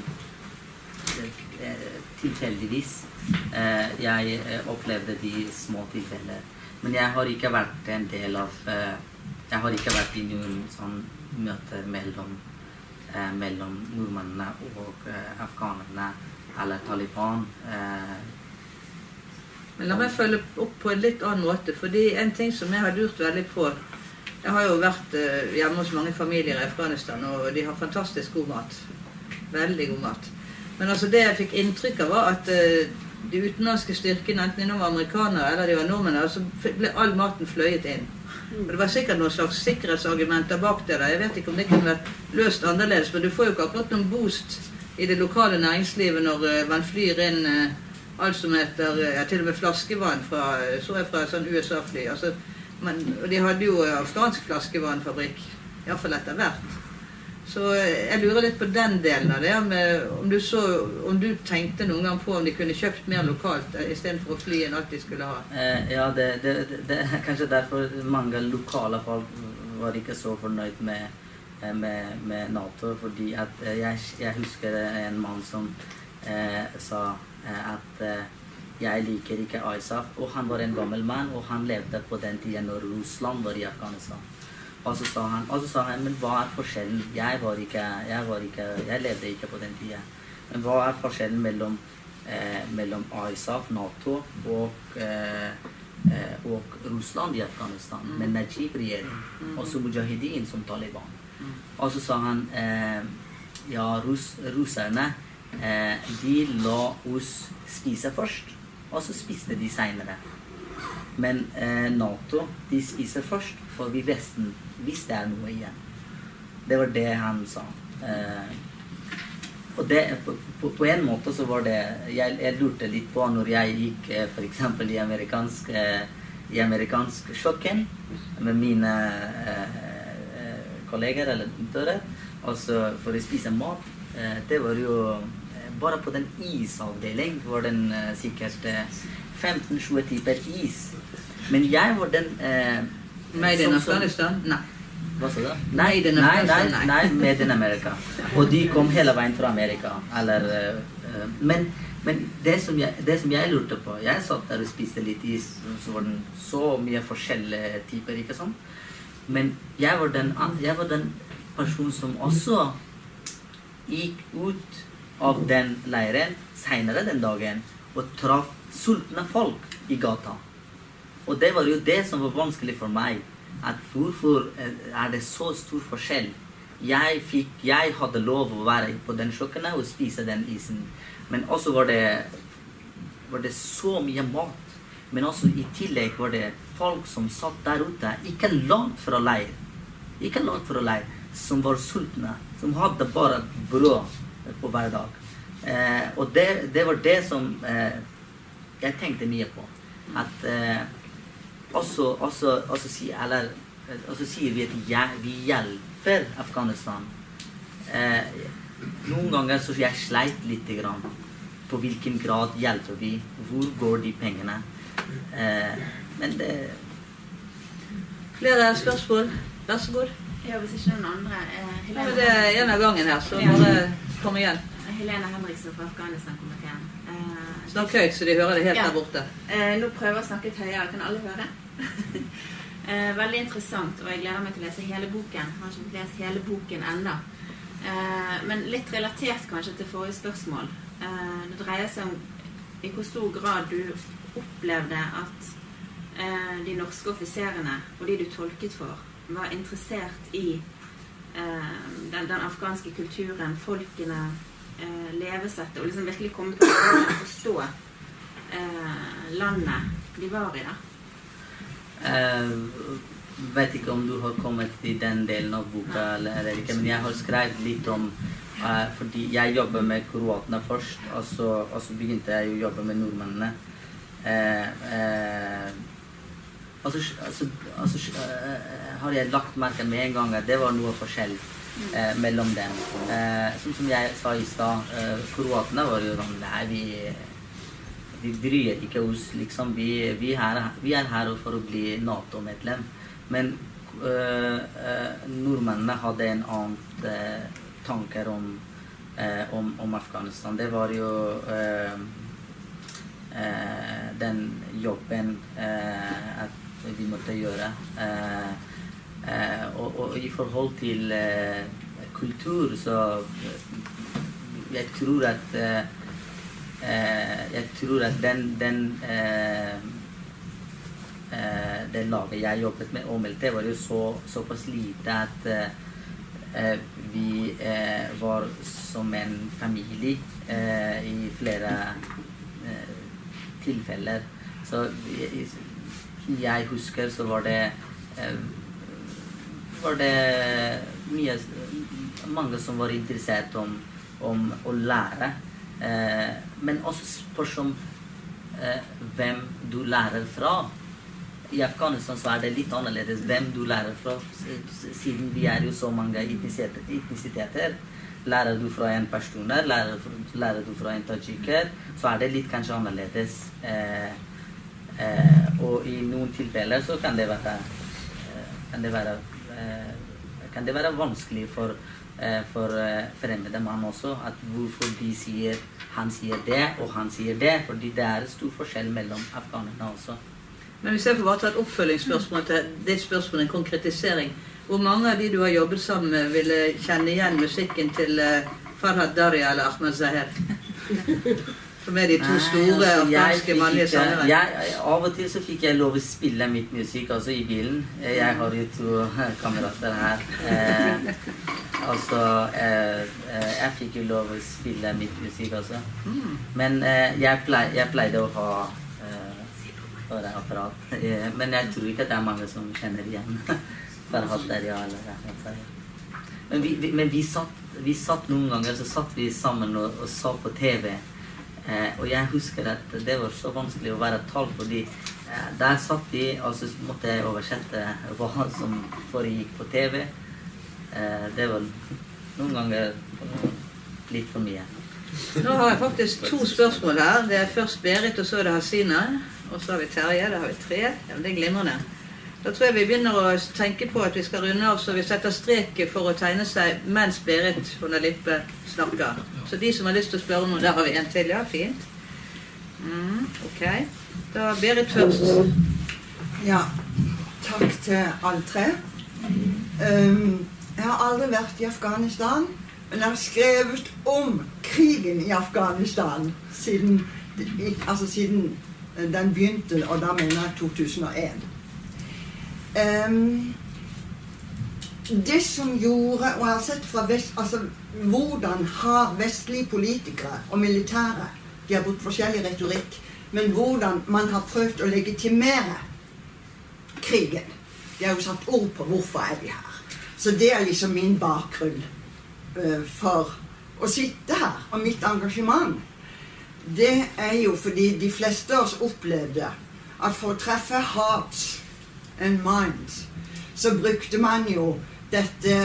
eh, tilfeldigvis. Eh, jeg eh, opplevde de små tilfeller. Men jeg har ikke vært en del av eh, Jeg har ikke vært i noen sånn møter mellom, eh, mellom nordmennene og eh, afghanerne eller Taliban. Eh, Men la meg følge opp på en litt annen måte, fordi en ting som jeg har lurt veldig på, jeg har jo vært uh, hjemme hos mange familier i Afghanistan, og de har fantastisk god mat. Veldig god mat. Men altså det jeg fikk inntrykk av var at uh, de utenlandske styrkene, enten de var amerikanere eller de var nordmenn, så ble all maten fløyet inn. Og det var sikkert noen slags sikkerhetsargumenter bak det der. Jeg vet ikke om det kunne vært løst annerledes, men du får jo ikke akkurat noen boost i det lokale næringslivet når uh, man flyr inn uh, alt som heter, ja, til og med flaskevann fra, så jeg fra sånn U S A-fly. Altså, men, og de hadde jo afghansk flaskevannfabrikk, i hvert fall etter hvert. Så jeg lurer litt på den delen av det, med, om, du så, om du tenkte noen gang på om de kunne kjøpt mer lokalt, i stedet for å fly enn alt de skulle ha. Eh, ja, det, det, det, det er kanskje derfor mange lokale folk var ikke så fornøyd med, med, med NATO, fordi at jeg, jeg husker en mann som eh, sa at uh, jeg liker ikke ISAF, og han var en gammel mann, og han levde på den tiden når Russland var i Afghanistan. Og så sa han, og så sa han, men hva er forskjellen? Jeg var ikke, jeg var ikke, jeg levde ikke på den tiden. Men hva er forskjellen mellom, eh, mellom ISAF, NATO og, eh, eh, og Russland i Afghanistan, med Najib-regjering, og så Mujahideen som Taliban. Og så sa han, eh, ja, russ, russerne, Eh, de la oss spise først, og så spiste de senere. Men eh, NATO, de spiser først, for vi resten, hvis det er noe igjen. Det var det han sa. Eh, og det, på, på, på en måte så var det, jeg, jeg lurte litt på når jeg gikk eh, for eksempel i amerikansk, eh, i amerikansk kjøkken med mine eh, eh, kolleger eller dører, altså for å spise mat. Eh, det var jo bare på den isavdeling var den uh, sikkert uh, femten tjue typer is. Men jeg var den... Uh, Made in Afghanistan? Nei. Hva sa du? Nei, nei, nei, nei, nei, Made in America. Og de kom hele veien fra Amerika. Eller, uh, uh, men men det, som jeg, det som jeg lurte på, jeg satt der og spiste litt is, så var den så mye forskjellige typer, ikke sant? Men jeg var den, jeg var den personen som også gikk ut av den leiren senere den dagen og traff sultne folk i gata. Og det var jo det som var vanskelig for meg, at hvorfor er det så stor forskjell? Jeg, fikk, jeg hadde lov å være på den kjøkkenet og spise den isen, men også var det, var det så mye mat, men også i tillegg var det folk som satt der ute, ikke langt fra leir, ikke langt fra leir, som var sultne, som hadde bare brød på hver dag. Eh, og det, det var det som eh, jeg tenkte mye på. At eh, også, også, også, si, eller, også sier vi at ja, vi hjelper Afghanistan. Eh, noen ganger så jeg sleit litt grann på hvilken grad hjelper vi, hvor går de pengene. Eh, men det... Flere spørsmål? Vær så god. Ja, hvis ikke noen andre. Eh, Ja, det er en av gangen her, så bare kom igjen. Helene Henriksen fra Afghanistan-komiteen. Eh, Snakk høyt, så de hører det helt ja. der borte. Eh, nå prøver jeg å snakke litt høyere. Kan alle høre? eh, veldig interessant, og jeg gleder meg til å lese hele boken. Jeg har ikke lest hele boken enda. Eh, men litt relatert kanskje til forrige spørsmål. Eh, det dreier seg om i hvor stor grad du opplevde at eh, de norske offiserene og de du tolket for var interessert i eh, den, den afghanske kulturen, folkene, eh, levesettet, og liksom virkelig komme til å forstå eh, landet de var i da? Uh, vet ikke om du har kommet til den delen av boka eller ikke, men jeg har skrevet litt om uh, fordi jeg jobber med kroatene først, og så, og så begynte jeg å jobbe med nordmennene. Uh, uh, altså, altså, altså uh, har jeg lagt merke med en gang at det var noe forskjell uh, mellom dem. Uh, som, som jeg sa i stad, uh, kroatene var jo sånn, nei, vi vi bryr ikke oss, liksom, vi, vi, er, vi er her for å bli NATO-medlem. Men øh, øh, nordmennene hadde en annen øh, tanker om, øh, om, om Afghanistan. Det var jo øh, øh, den jobben øh, at vi måtte gjøre. Øh, øh, og, og i forhold til øh, kultur, så jeg tror at øh, Uh, jeg tror at den, den uh, uh, det laget jeg jobbet med ommeldte var jo så, såpass lite at uh, uh, vi uh, var som en familie uh, i flere uh, tilfeller. Så jeg, jeg husker så var det uh, var det mye, mange som var interessert om, om å lære. Eh, men også spørs om eh, hvem du lærer fra. I Afghanistan så er det litt annerledes hvem du lærer fra, siden vi er jo så mange etnisiteter. Lærer du fra en personer, lærer, lærer du fra en tajiker, så er det litt kanskje annerledes. Eh, eh, og i noen tilfeller så kan det være, eh, kan det være, eh, kan det være vanskelig for for uh, fremmede mann også, at hvorfor de sier han sier det, og han sier det, fordi det er stor forskjell mellom afghanerne også. Men hvis jeg får bare ta et oppfølgingsspørsmål til det spørsmålet, en konkretisering. Hvor mange av de du har jobbet sammen med ville kjenne igjen musikken til uh, Farhad Darya eller Ahmed Zaher? Som er de to store Nei, altså, afghanske mannlige sangere. Av og til så fikk jeg lov å spille mitt musikk, altså i bilen. Jeg har jo to kamerater her. Eh, altså, eh, jeg fikk jo lov å spille mitt musikk også. Men eh, jeg, pleide, jeg pleide å ha eh, apparat. Eh, men jeg tror ikke at det er mange som kjenner igjen Farhad Darya eller Ahmed Zaher. Men, vi, vi, men vi, satt, vi satt noen ganger, så satt vi sammen og, og så på T V. Eh, og jeg husker at det var så vanskelig å være tall, fordi eh, der satt de, og så måtte jeg oversette hva som foregikk på T V. Eh, det var noen ganger litt for mye. Nå har jeg faktisk to spørsmål her. Det er først Berit, og så er det Hasina. Og så har vi Terje, da har vi tre. Ja, det er glimrende. Da tror jeg vi begynner å tenke på at vi skal runde av, så vi setter streket for å tegne seg mens Berit under Lippe snakker. Så de som har lyst til å spørre noe, der har vi en til, ja, fint. Mm, ok. Da Berit først. Ja, takk til alle tre. Um, jeg har aldri vært i Afghanistan, men jeg har skrevet om krigen i Afghanistan siden, altså siden den begynte, og da mener jeg to tusen og en. Um, det som gjorde, og jeg har sett fra vest, altså hvordan har vestlige politikere og militære, de har brukt forskjellig retorikk, men hvordan man har prøvd å legitimere krigen. De har jo satt ord på hvorfor er vi her. Så det er liksom min bakgrunn uh, for å sitte her, og mitt engasjement. Det er jo fordi de fleste av oss opplevde at for å treffe hearts and minds, så brukte man jo dette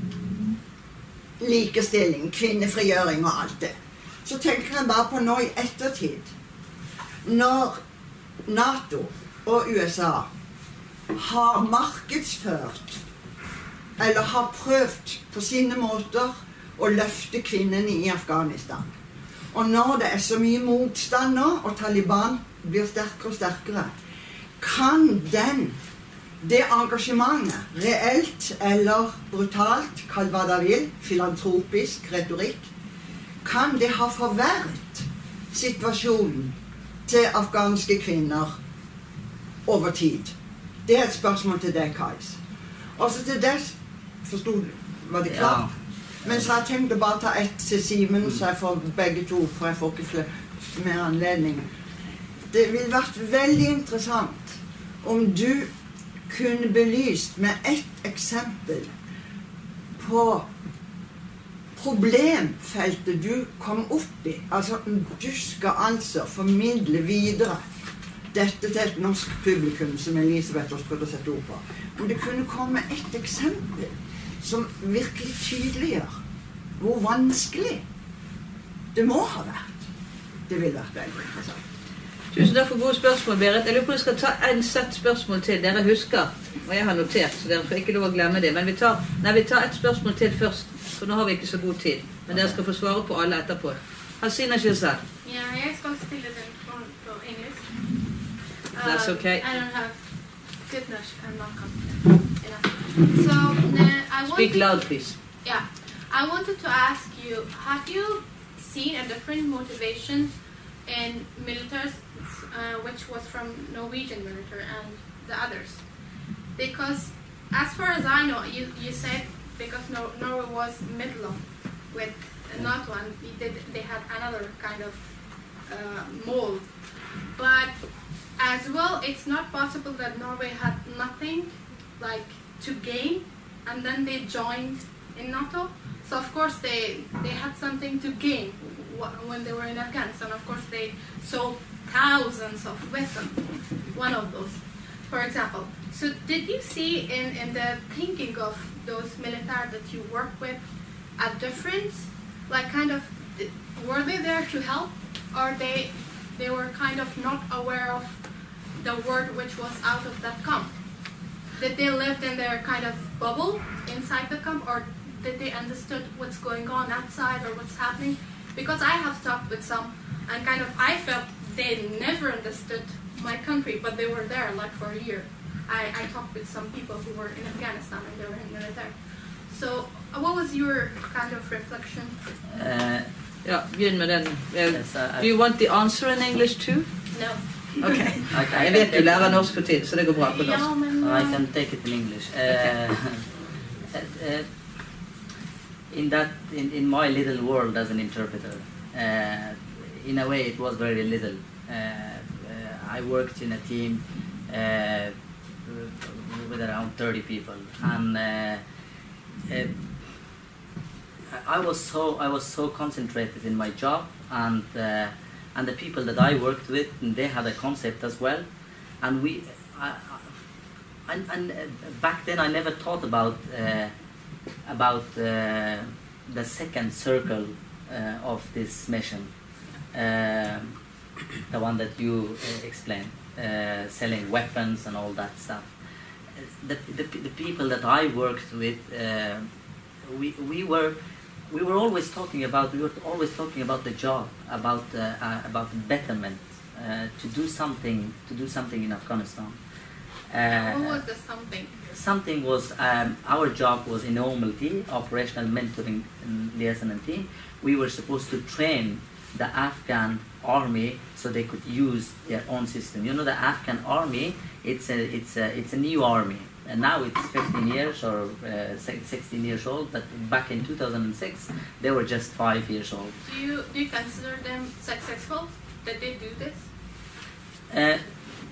likestilling, kvinnefrigjøring og alt det. Så tenker jeg bare på nå i ettertid, når NATO og U S A har markedsført, eller har prøvd på sine måter å løfte kvinnene i Afghanistan. Og når det er så mye motstand nå, og Taliban blir sterkere og sterkere, kan den det engasjementet, reelt eller brutalt, kall hva det vil, filantropisk retorikk, kan det ha forverret situasjonen til afghanske kvinner over tid? Det er et spørsmål til deg, Kais. Også til deg, forstod du, var det klart? Ja. Men så har jeg tenkt å bare ta ett til Simen, så jeg får begge to, for jeg får ikke flere, mer anledning. Det ville vært veldig interessant om du kunne belyst med ett eksempel på problemfeltet du kom opp i. Altså, du skal altså formidle videre dette til et norsk publikum som Elisabeth også prøvde å sette ord på. Om det kunne komme ett eksempel som virkelig tydeliggjør hvor vanskelig det må ha vært. Det ville vært veldig interessant. Tusen takk for gode spørsmål, Berit. Jeg lurer på at jeg skal ta en sett spørsmål til. Dere husker, og jeg har notert, så dere får ikke lov å glemme det. Men vi tar, nei, vi tar et spørsmål til først, for nå har vi ikke så god tid. Men dere skal få svare på alle etterpå. Hasina Shizad. Ja, jeg skal stille den på, på engelsk. That's okay. I don't have good enough and not confident enough. So, uh, I Speak wanted, loud, please. Yeah. I wanted to ask you, have you seen a different motivation in militaries, uh, which was from Norwegian military and the others? Because as far as I know, you, you said because Nor Norway was middle with NATO and they, they had another kind of uh, mold. But as well, it's not possible that Norway had nothing like to gain and then they joined in NATO. So of course they, they had something to gain when they were in Afghanistan. Of course they sold thousands of weapons, one of those, for example. So did you see in, in the thinking of those military that you work with a difference? Like kind of, were they there to help, or they, they were kind of not aware of the word which was out of that camp? Did they live in their kind of bubble inside the camp, or did they understood what's going on outside or what's happening? Because I have talked with some, and kind of I felt they never understood my country, but they were there like for a year. I, I talked with some people who were in Afghanistan and they were in military. So uh, what was your kind of reflection? Uh, yeah, begynn med den. Uh, yes, uh, do you want the answer in English too? No. Okay. okay. Jeg vet du lærer norsk for tid, så det går bra på norsk. Ja, men, I can take it in English. Uh, okay. uh, in that, in, in my little world as an interpreter, uh, in a way it was very little. Uh, uh, I worked in a team uh, with around thirty people, and uh, uh, I was so I was so concentrated in my job, and uh, and the people that I worked with, and they had a concept as well, and we, I, I, and, and uh, back then I never thought about uh, about uh, the second circle uh, of this mission, uh, the one that you uh, explained, uh, selling weapons and all that stuff. The, the, the people that I worked with, uh, we, we were we were always talking about we were always talking about the job, about uh, uh, about betterment, uh, to do something to do something in Afghanistan. Uh, what was the something? Something was um, our job was in normality, operational mentoring and liaison and team. We were supposed to train the Afghan army so they could use their own system. You know, the Afghan army, it's a it's a it's a new army, and now it's fifteen years or uh, sixteen years old. But back in two thousand six, they were just five years old. Do you do you consider them successful that they do this? Uh,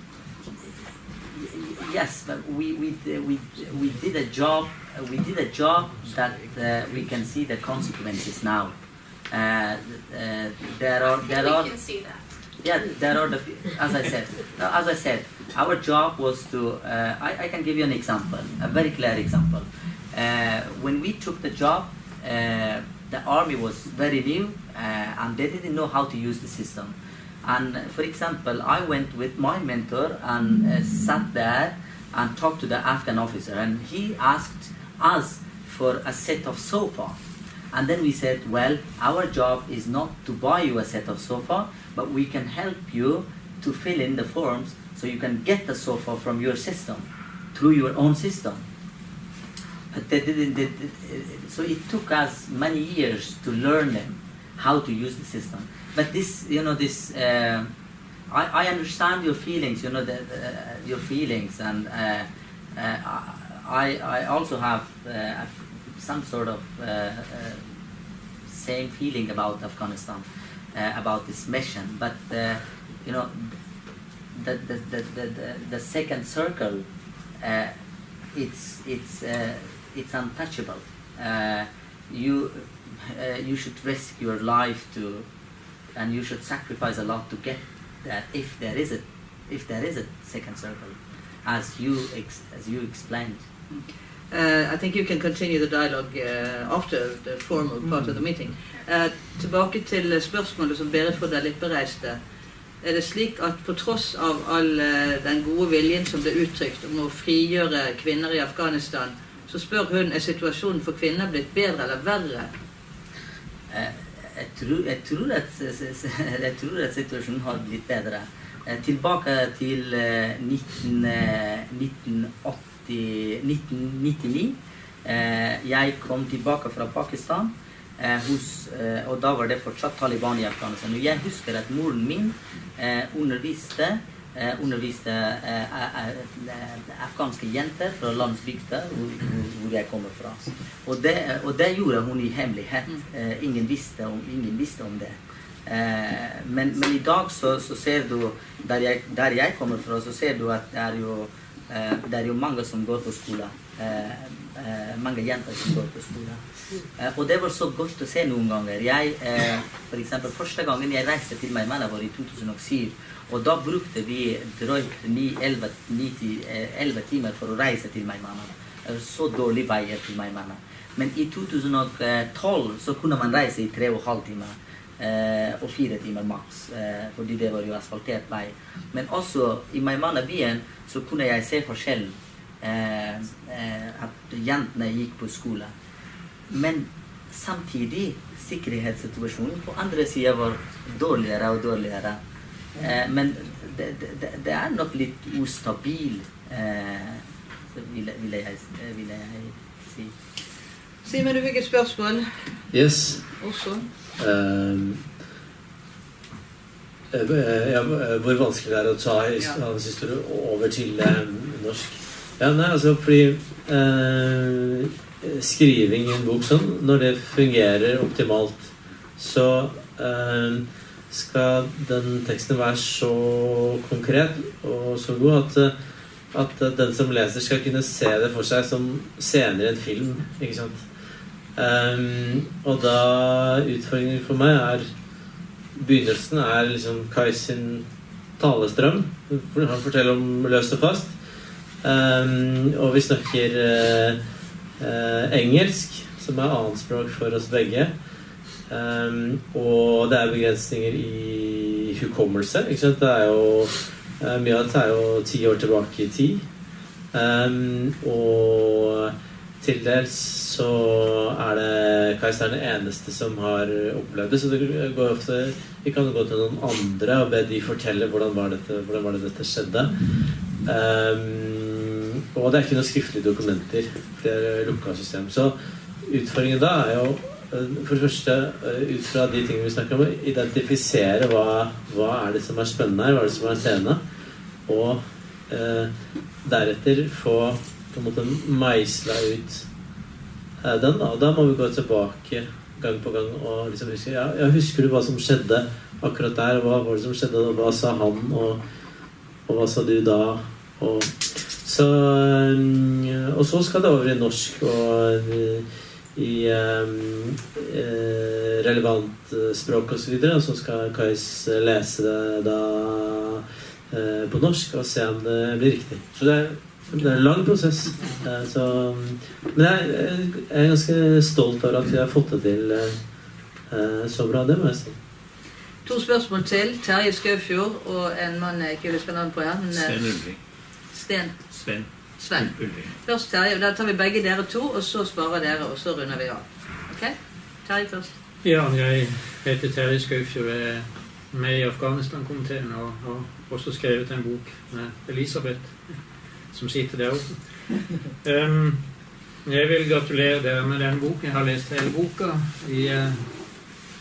yes, but we we we we did a job. We did a job that uh, we can see the consequences now. Uh, uh, there are there we are can see that. yeah there are the as I said no, as I said our job was to uh, I, I can give you an example, a very clear example. Uh, when we took the job, uh, the army was very new uh, and they didn't know how to use the system. And for example, I went with my mentor and uh, sat there and talked to the Afghan officer, and he asked us for a set of sofa. And then we said, well, our job is not to buy you a set of sofa, but we can help you to fill in the forms so you can get the sofa from your system, through your own system. But they didn't, they, they, so it took us many years to learn them how to use the system. But this, you know, this, uh, I, I understand your feelings, you know, the, the, your feelings, and uh, uh, I, I also have uh, some sort of uh, uh, same feeling about Afghanistan, uh, about this mission. But uh, you know, the the the the, the, the second circle, uh, it's it's uh, it's untouchable. Uh, you uh, you should risk your life to, and you should sacrifice a lot to get that. If there is a if there is a second circle, as you ex as you explained. Uh, I think you can continue the dialogue uh, after the formal part of the meeting. Uh, tilbake til spørsmålet som Berit for deg litt bereiste. Er det slik at på tross av all uh, den gode viljen som ble uttrykt om å frigjøre kvinner i Afghanistan, så spør hun, er situasjonen for kvinner blitt bedre eller verre? Uh, jeg, tror, jeg, tror at, jeg tror at situasjonen har blitt bedre. Uh, tilbake til uh, nitten nittini. Eh, jeg kom tilbake fra Pakistan, eh, hos, eh, og da var det fortsatt Taliban i Afghanistan. Og jeg husker at moren min eh, underviste, eh, underviste eh, eh, afghanske jenter fra landsbygda hvor, hvor jeg kommer fra. Og det, og det gjorde hun i hemmelighet. Eh, ingen, visste om, ingen visste om det. Eh, men, men i dag så, så ser du, der jeg, der jeg kommer fra, så ser du at det er jo Uh, det er jo mange som går på skole, uh, uh, mange jenter som går på skole. Uh, og det var så godt å se noen ganger. Jeg, uh, for eksempel, første gangen jeg reiste til Meymaneh var i to tusen og syv, og da brukte vi drøyt elleve timer for å reise til Meymaneh. Uh, så dårlig veier til Meymaneh. Men i to tusen og tolv så kunne man reise i tre og halv timer. Uh, og fire timer maks, uh, fordi det var jo asfaltert vei. Men også i Meymaneh-byen så kunne jeg se forskjellen, uh, uh, at jentene gikk på skole. Men samtidig, sikkerhetssituasjonen på andre siden var dårligere og dårligere. Uh, men det, det, det er nok litt ustabil, uh, vil, vil, jeg, vil jeg si. Simen, du fikk et spørsmål. Yes. Også. Uh, ja, hvor vanskelig det er å ta hans historie over til uh, norsk. Ja, nei, altså, fordi uh, skriving i en bok sånn, når det fungerer optimalt, så uh, skal den teksten være så konkret og så god at, at den som leser skal kunne se det for seg som senere en film, ikke sant? Um, og da utfordringen for meg er begynnelsen er liksom Kai sin talestrøm, han forteller om løst og fast, um, og vi snakker uh, uh, engelsk som er annet språk for oss begge, um, og det er begrensninger i hukommelse, ikke sant? Det er jo uh, mye av det er jo ti år tilbake i tid, um, og til dels så er det Kajsa den eneste som har opplevd det, så det går ofte, vi kan gå til noen andre og be de fortelle hvordan var, dette, hvordan var det dette skjedde. Um, og det er ikke noen skriftlige dokumenter, det er lukket system. Så utfordringen da er jo, for det første, ut fra de tingene vi snakker om, identifisere hva, hva er det som er spennende her, hva er det som er scene, og uh, deretter få på en måte meisla ut eh, den da, og da må vi gå tilbake gang på gang og liksom huske, ja, ja, husker du hva som skjedde akkurat der, hva var det som skjedde, og hva sa han, og, og hva sa du da, og så, og så skal det over i norsk og i um, relevant språk og så videre, og så skal Kajs lese det da uh, på norsk og se om det blir riktig. Så det er Det er en lang prosess, så, men jeg, jeg er ganske stolt av at vi har fått det til uh, så bra, det må jeg si. To spørsmål til, Terje Skaufjord og en mann jeg ikke husker navn på her. Men, Sven Ulving. Sten? Sven. Sven. Ulving. Først Terje, da tar vi begge dere to, og så svarer dere, og så runder vi av. Ok? Terje først. Ja, jeg heter Terje Skaufjord, jeg er med i Afghanistan-komiteen og har også skrevet en bok med Elisabeth, som sitter der oppe. Um, jeg vil gratulere dere med den boken. Jeg har lest hele boka i uh,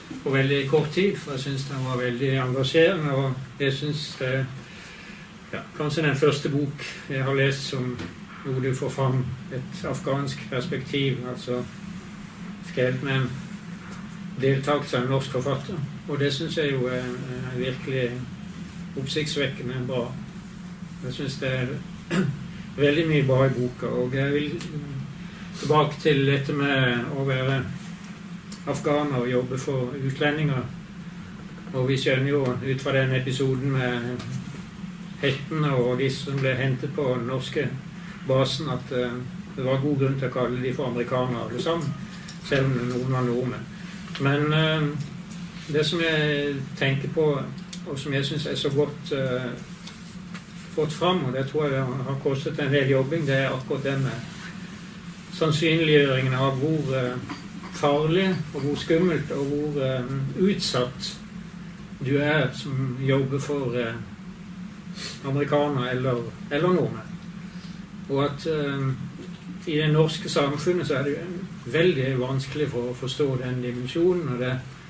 på veldig kort tid, for jeg synes den var veldig engasjerende, og jeg synes det er ja, kanskje den første bok jeg har lest som hvor du får fram et afghansk perspektiv, altså skrevet med en deltakelse av en norsk forfatter. Og det synes jeg jo er, er virkelig oppsiktsvekkende bra. Jeg synes det er veldig mye bra i boka, og jeg vil tilbake til dette med å være afghaner og jobbe for utlendinger. Og vi skjønner jo ut fra den episoden med heltene og de som ble hentet på den norske basen at uh, det var god grunn til å kalle de for amerikanere alle sammen, selv om noen var nordmenn. Men uh, det som jeg tenker på, og som jeg synes er så godt uh, fått fram, og det tror jeg har kostet en del jobbing, det er akkurat det med sannsynliggjøringen av hvor uh, farlig og hvor skummelt og hvor uh, utsatt du er som jobber for uh, amerikaner eller, eller nordmenn. Og at uh, i det norske samfunnet så er det veldig vanskelig for å forstå den dimensjonen, og det,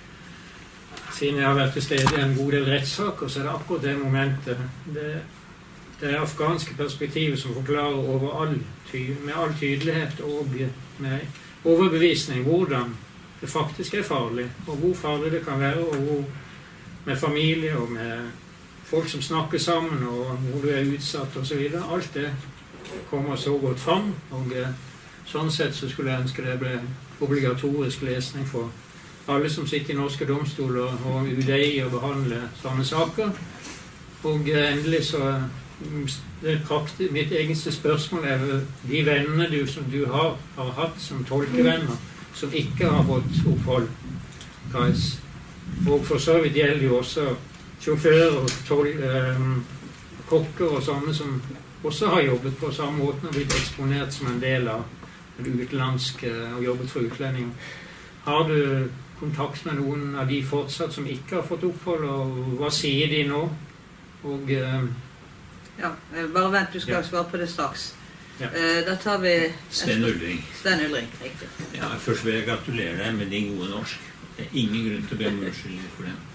siden jeg har vært til stede i en god del rettssaker, så er det akkurat det momentet, det, det afghanske perspektivet som forklarer over all ty, med all tydelighet og med overbevisning hvordan det faktisk er farlig, og hvor farlig det kan være, og hvor med familie og med folk som snakker sammen, og hvor du er utsatt og så videre. Alt det kommer så godt fram, og eh, sånn sett så skulle jeg ønske det ble obligatorisk lesning for alle som sitter i norske domstoler og U D I og behandler sånne saker. Og eh, endelig så det praktisk, mitt eneste spørsmål er de vennene du, som du har, har hatt som tolkevenner, som ikke har fått opphold, Kais. Og for så vidt gjelder jo også sjåfører og tol, eh, kokker og sånne som også har jobbet på samme måte og blitt eksponert som en del av det utenlandske og jobbet for utlendinger. Har du kontakt med noen av de fortsatt som ikke har fått opphold, og hva sier de nå? Og eh, ja, bare vent, du skal ja. svare på det straks. Ja. Eh, da tar vi Sten Ullring. Sten Ullring, riktig. Ja, først vil jeg gratulere deg med din gode norsk. Det er ingen grunn til å be om unnskyldning for det.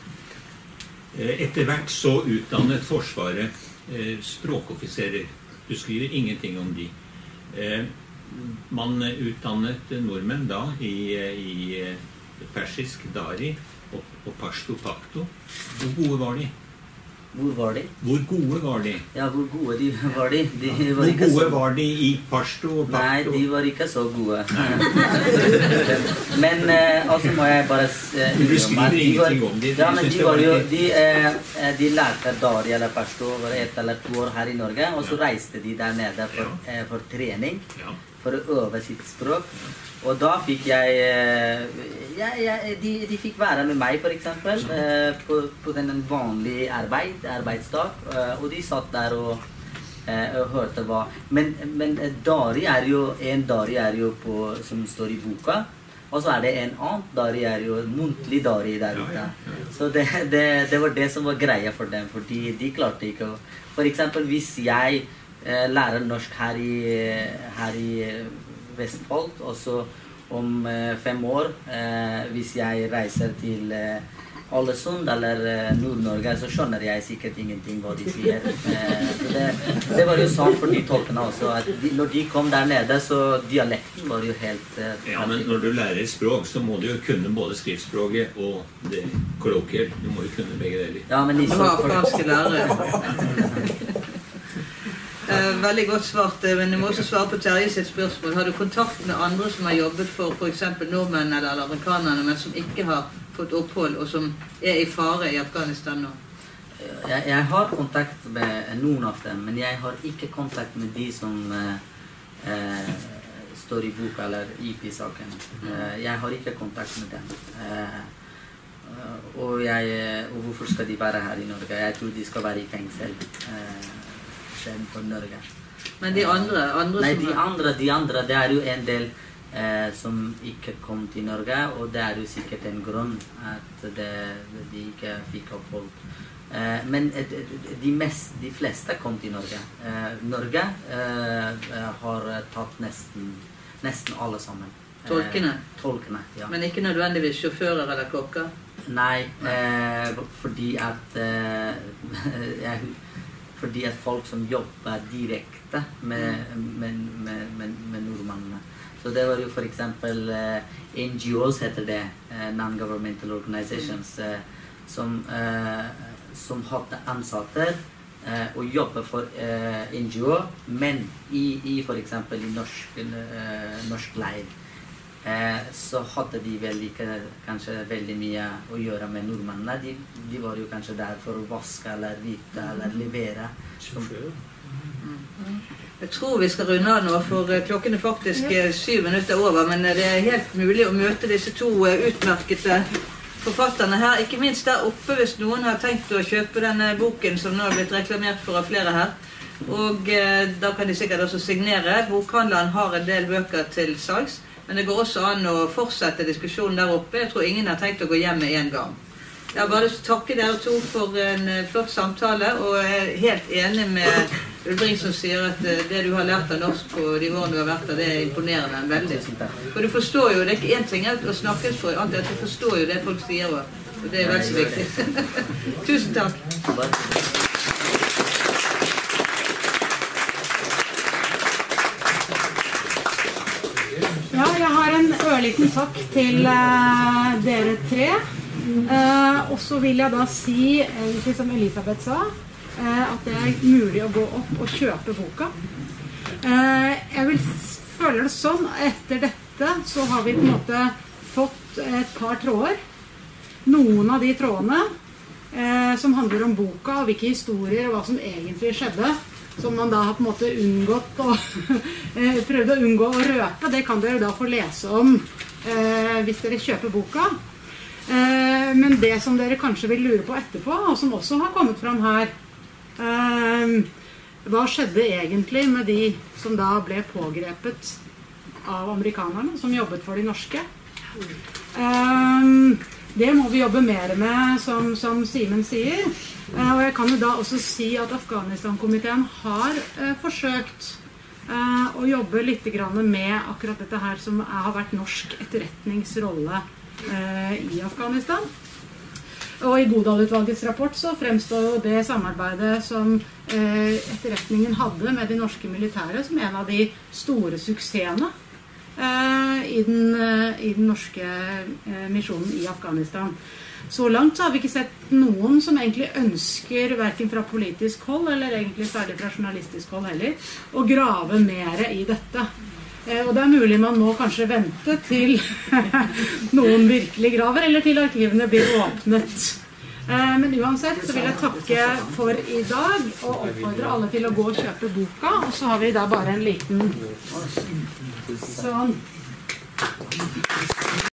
Eh, etter hvert så utdannet Forsvaret eh, språkoffiserer. Du skriver ingenting om de. Eh, man utdannet nordmenn da i, i persisk dari og, og pashto pakto. Hvor gode var de? Hvor var de? Hvor gode var de? Ja, hvor gode de var de? de var hvor ikke gode så... var de i pashto og pakto? Nei, de var ikke så gode. Men uh, altså må jeg bare uh, du skriver ingenting om de. Ja, men de var jo, de, uh, de lærte dari eller pashto over et eller to år her i Norge, og så reiste de der nede for, uh, for trening, for å øve sitt språk. Og da fikk jeg, ja, ja, de, de fikk være med meg for eksempel, eh, på, på den vanlige arbeid, arbeidsdag, eh, og de satt der og, eh, og hørte hva. Men, men dari er jo, en dari er jo på, som står i boka, og så er det en annen dari er jo muntlig dari der ute. Så det, det, det var det som var greia for dem, fordi de klarte ikke å... For eksempel hvis jeg eh, lærer norsk her i, her i Vestfold, og så om eh, fem år, eh, hvis jeg reiser til eh, Ålesund eller eh, Nord-Norge, så skjønner jeg sikkert ingenting hva de sier. Eh, det, det var jo sånn for de tolkene også, at de, når de kom der nede, så dialekten var jo helt... Eh, ja, men når du lærer språk, så må du jo kunne både skriftspråket og det kolloquiet. Du må jo kunne begge deler. Ja, men de så... afghanske lærere. Eh, veldig godt svart, men du må også svare på Terje sitt spørsmål. Har du kontakt med andre som har jobbet for for eksempel nordmenn eller amerikanerne, men som ikke har fått opphold, og som er i fare i Afghanistan nå? Jeg, jeg har kontakt med noen av dem, men jeg har ikke kontakt med de som eh, eh, står i boka eller I P-saken. Eh, jeg har ikke kontakt med dem. Eh, og, jeg, og hvorfor skal de være her i Norge? Jeg tror de skal være I fengsel. Eh, for Norge. Men de andre, andre Nei, som... de andre, de andre, det er jo en del eh, som ikke kom til Norge, og det er jo sikkert en grunn at det, de ikke fikk opphold. Eh, men de, mest, de fleste kom til Norge. Eh, Norge eh, har tatt nesten, nesten alle sammen. Tolkene? Eh, tolkene, ja. Men ikke nødvendigvis sjåfører eller kokker? Nei, eh, fordi at eh, jeg, fordi at folk som jobber direkte med, med, med, med, med nordmennene. Så det var jo for eksempel eh, N G Os heter det, eh, non-governmental organizations, eh, som, eh, som hadde ansatte eh, og jobber for eh, N G O, men i, i for eksempel i norsk, eh, norsk leir. Eh, så hadde de vel ikke kanskje veldig mye å gjøre med nordmennene. De, de var jo kanskje der for å vaske eller rydde eller levere. Jeg tror vi skal runde av nå, for klokken er faktisk syv minutter over, men det er helt mulig å møte disse to utmerkete forfatterne her, ikke minst der oppe hvis noen har tenkt å kjøpe denne boken som nå har blitt reklamert for av flere her. Og eh, da kan de sikkert også signere. Bokhandleren har en del bøker til salgs. Men det går også an å fortsette diskusjonen der oppe. Jeg tror ingen har tenkt å gå hjem med en gang. Jeg har bare lyst til å takke dere to for en flott samtale, og jeg er helt enig med Ulbrink som sier at det du har lært av norsk på de årene du har vært der, det er imponerende veldig. For du forstår jo, det er ikke en ting å snakke for, annet at du forstår jo det folk sier, og det er veldig så viktig. Tusen takk. Ja, jeg har en ørliten takk til uh, dere tre. Uh, og så vil jeg da si, egentlig som Elisabeth sa, uh, at det er mulig å gå opp og kjøpe boka. Uh, jeg vil føle det sånn, etter dette så har vi på en måte fått et par tråder. Noen av de trådene uh, som handler om boka, og hvilke historier og hva som egentlig skjedde, som man da har på en måte unngått og prøvd å unngå å røpe, det kan dere da få lese om eh, hvis dere kjøper boka. Eh, men det som dere kanskje vil lure på etterpå, og som også har kommet fram her, eh, hva skjedde egentlig med de som da ble pågrepet av amerikanerne, som jobbet for de norske? Eh, det må vi jobbe mer med, som, som Simen sier. Eh, og jeg kan jo da også si at Afghanistan-komiteen har eh, forsøkt eh, å jobbe litt grann med akkurat dette her som har vært norsk etterretningsrolle eh, i Afghanistan. Og i Godal-utvalgets rapport så fremstår jo det samarbeidet som eh, etterretningen hadde med de norske militære som en av de store suksessene eh, i, den, eh, i den norske eh, misjonen i Afghanistan. Så langt så har vi ikke sett noen som egentlig ønsker, hverken fra politisk hold, eller egentlig særlig fra journalistisk hold heller, å grave mer i dette. Eh, og det er mulig man må kanskje vente til noen virkelig graver, eller til arkivene blir åpnet. Eh, men uansett så vil jeg takke for i dag, og oppfordre alle til å gå og kjøpe boka, og så har vi da bare en liten sånn.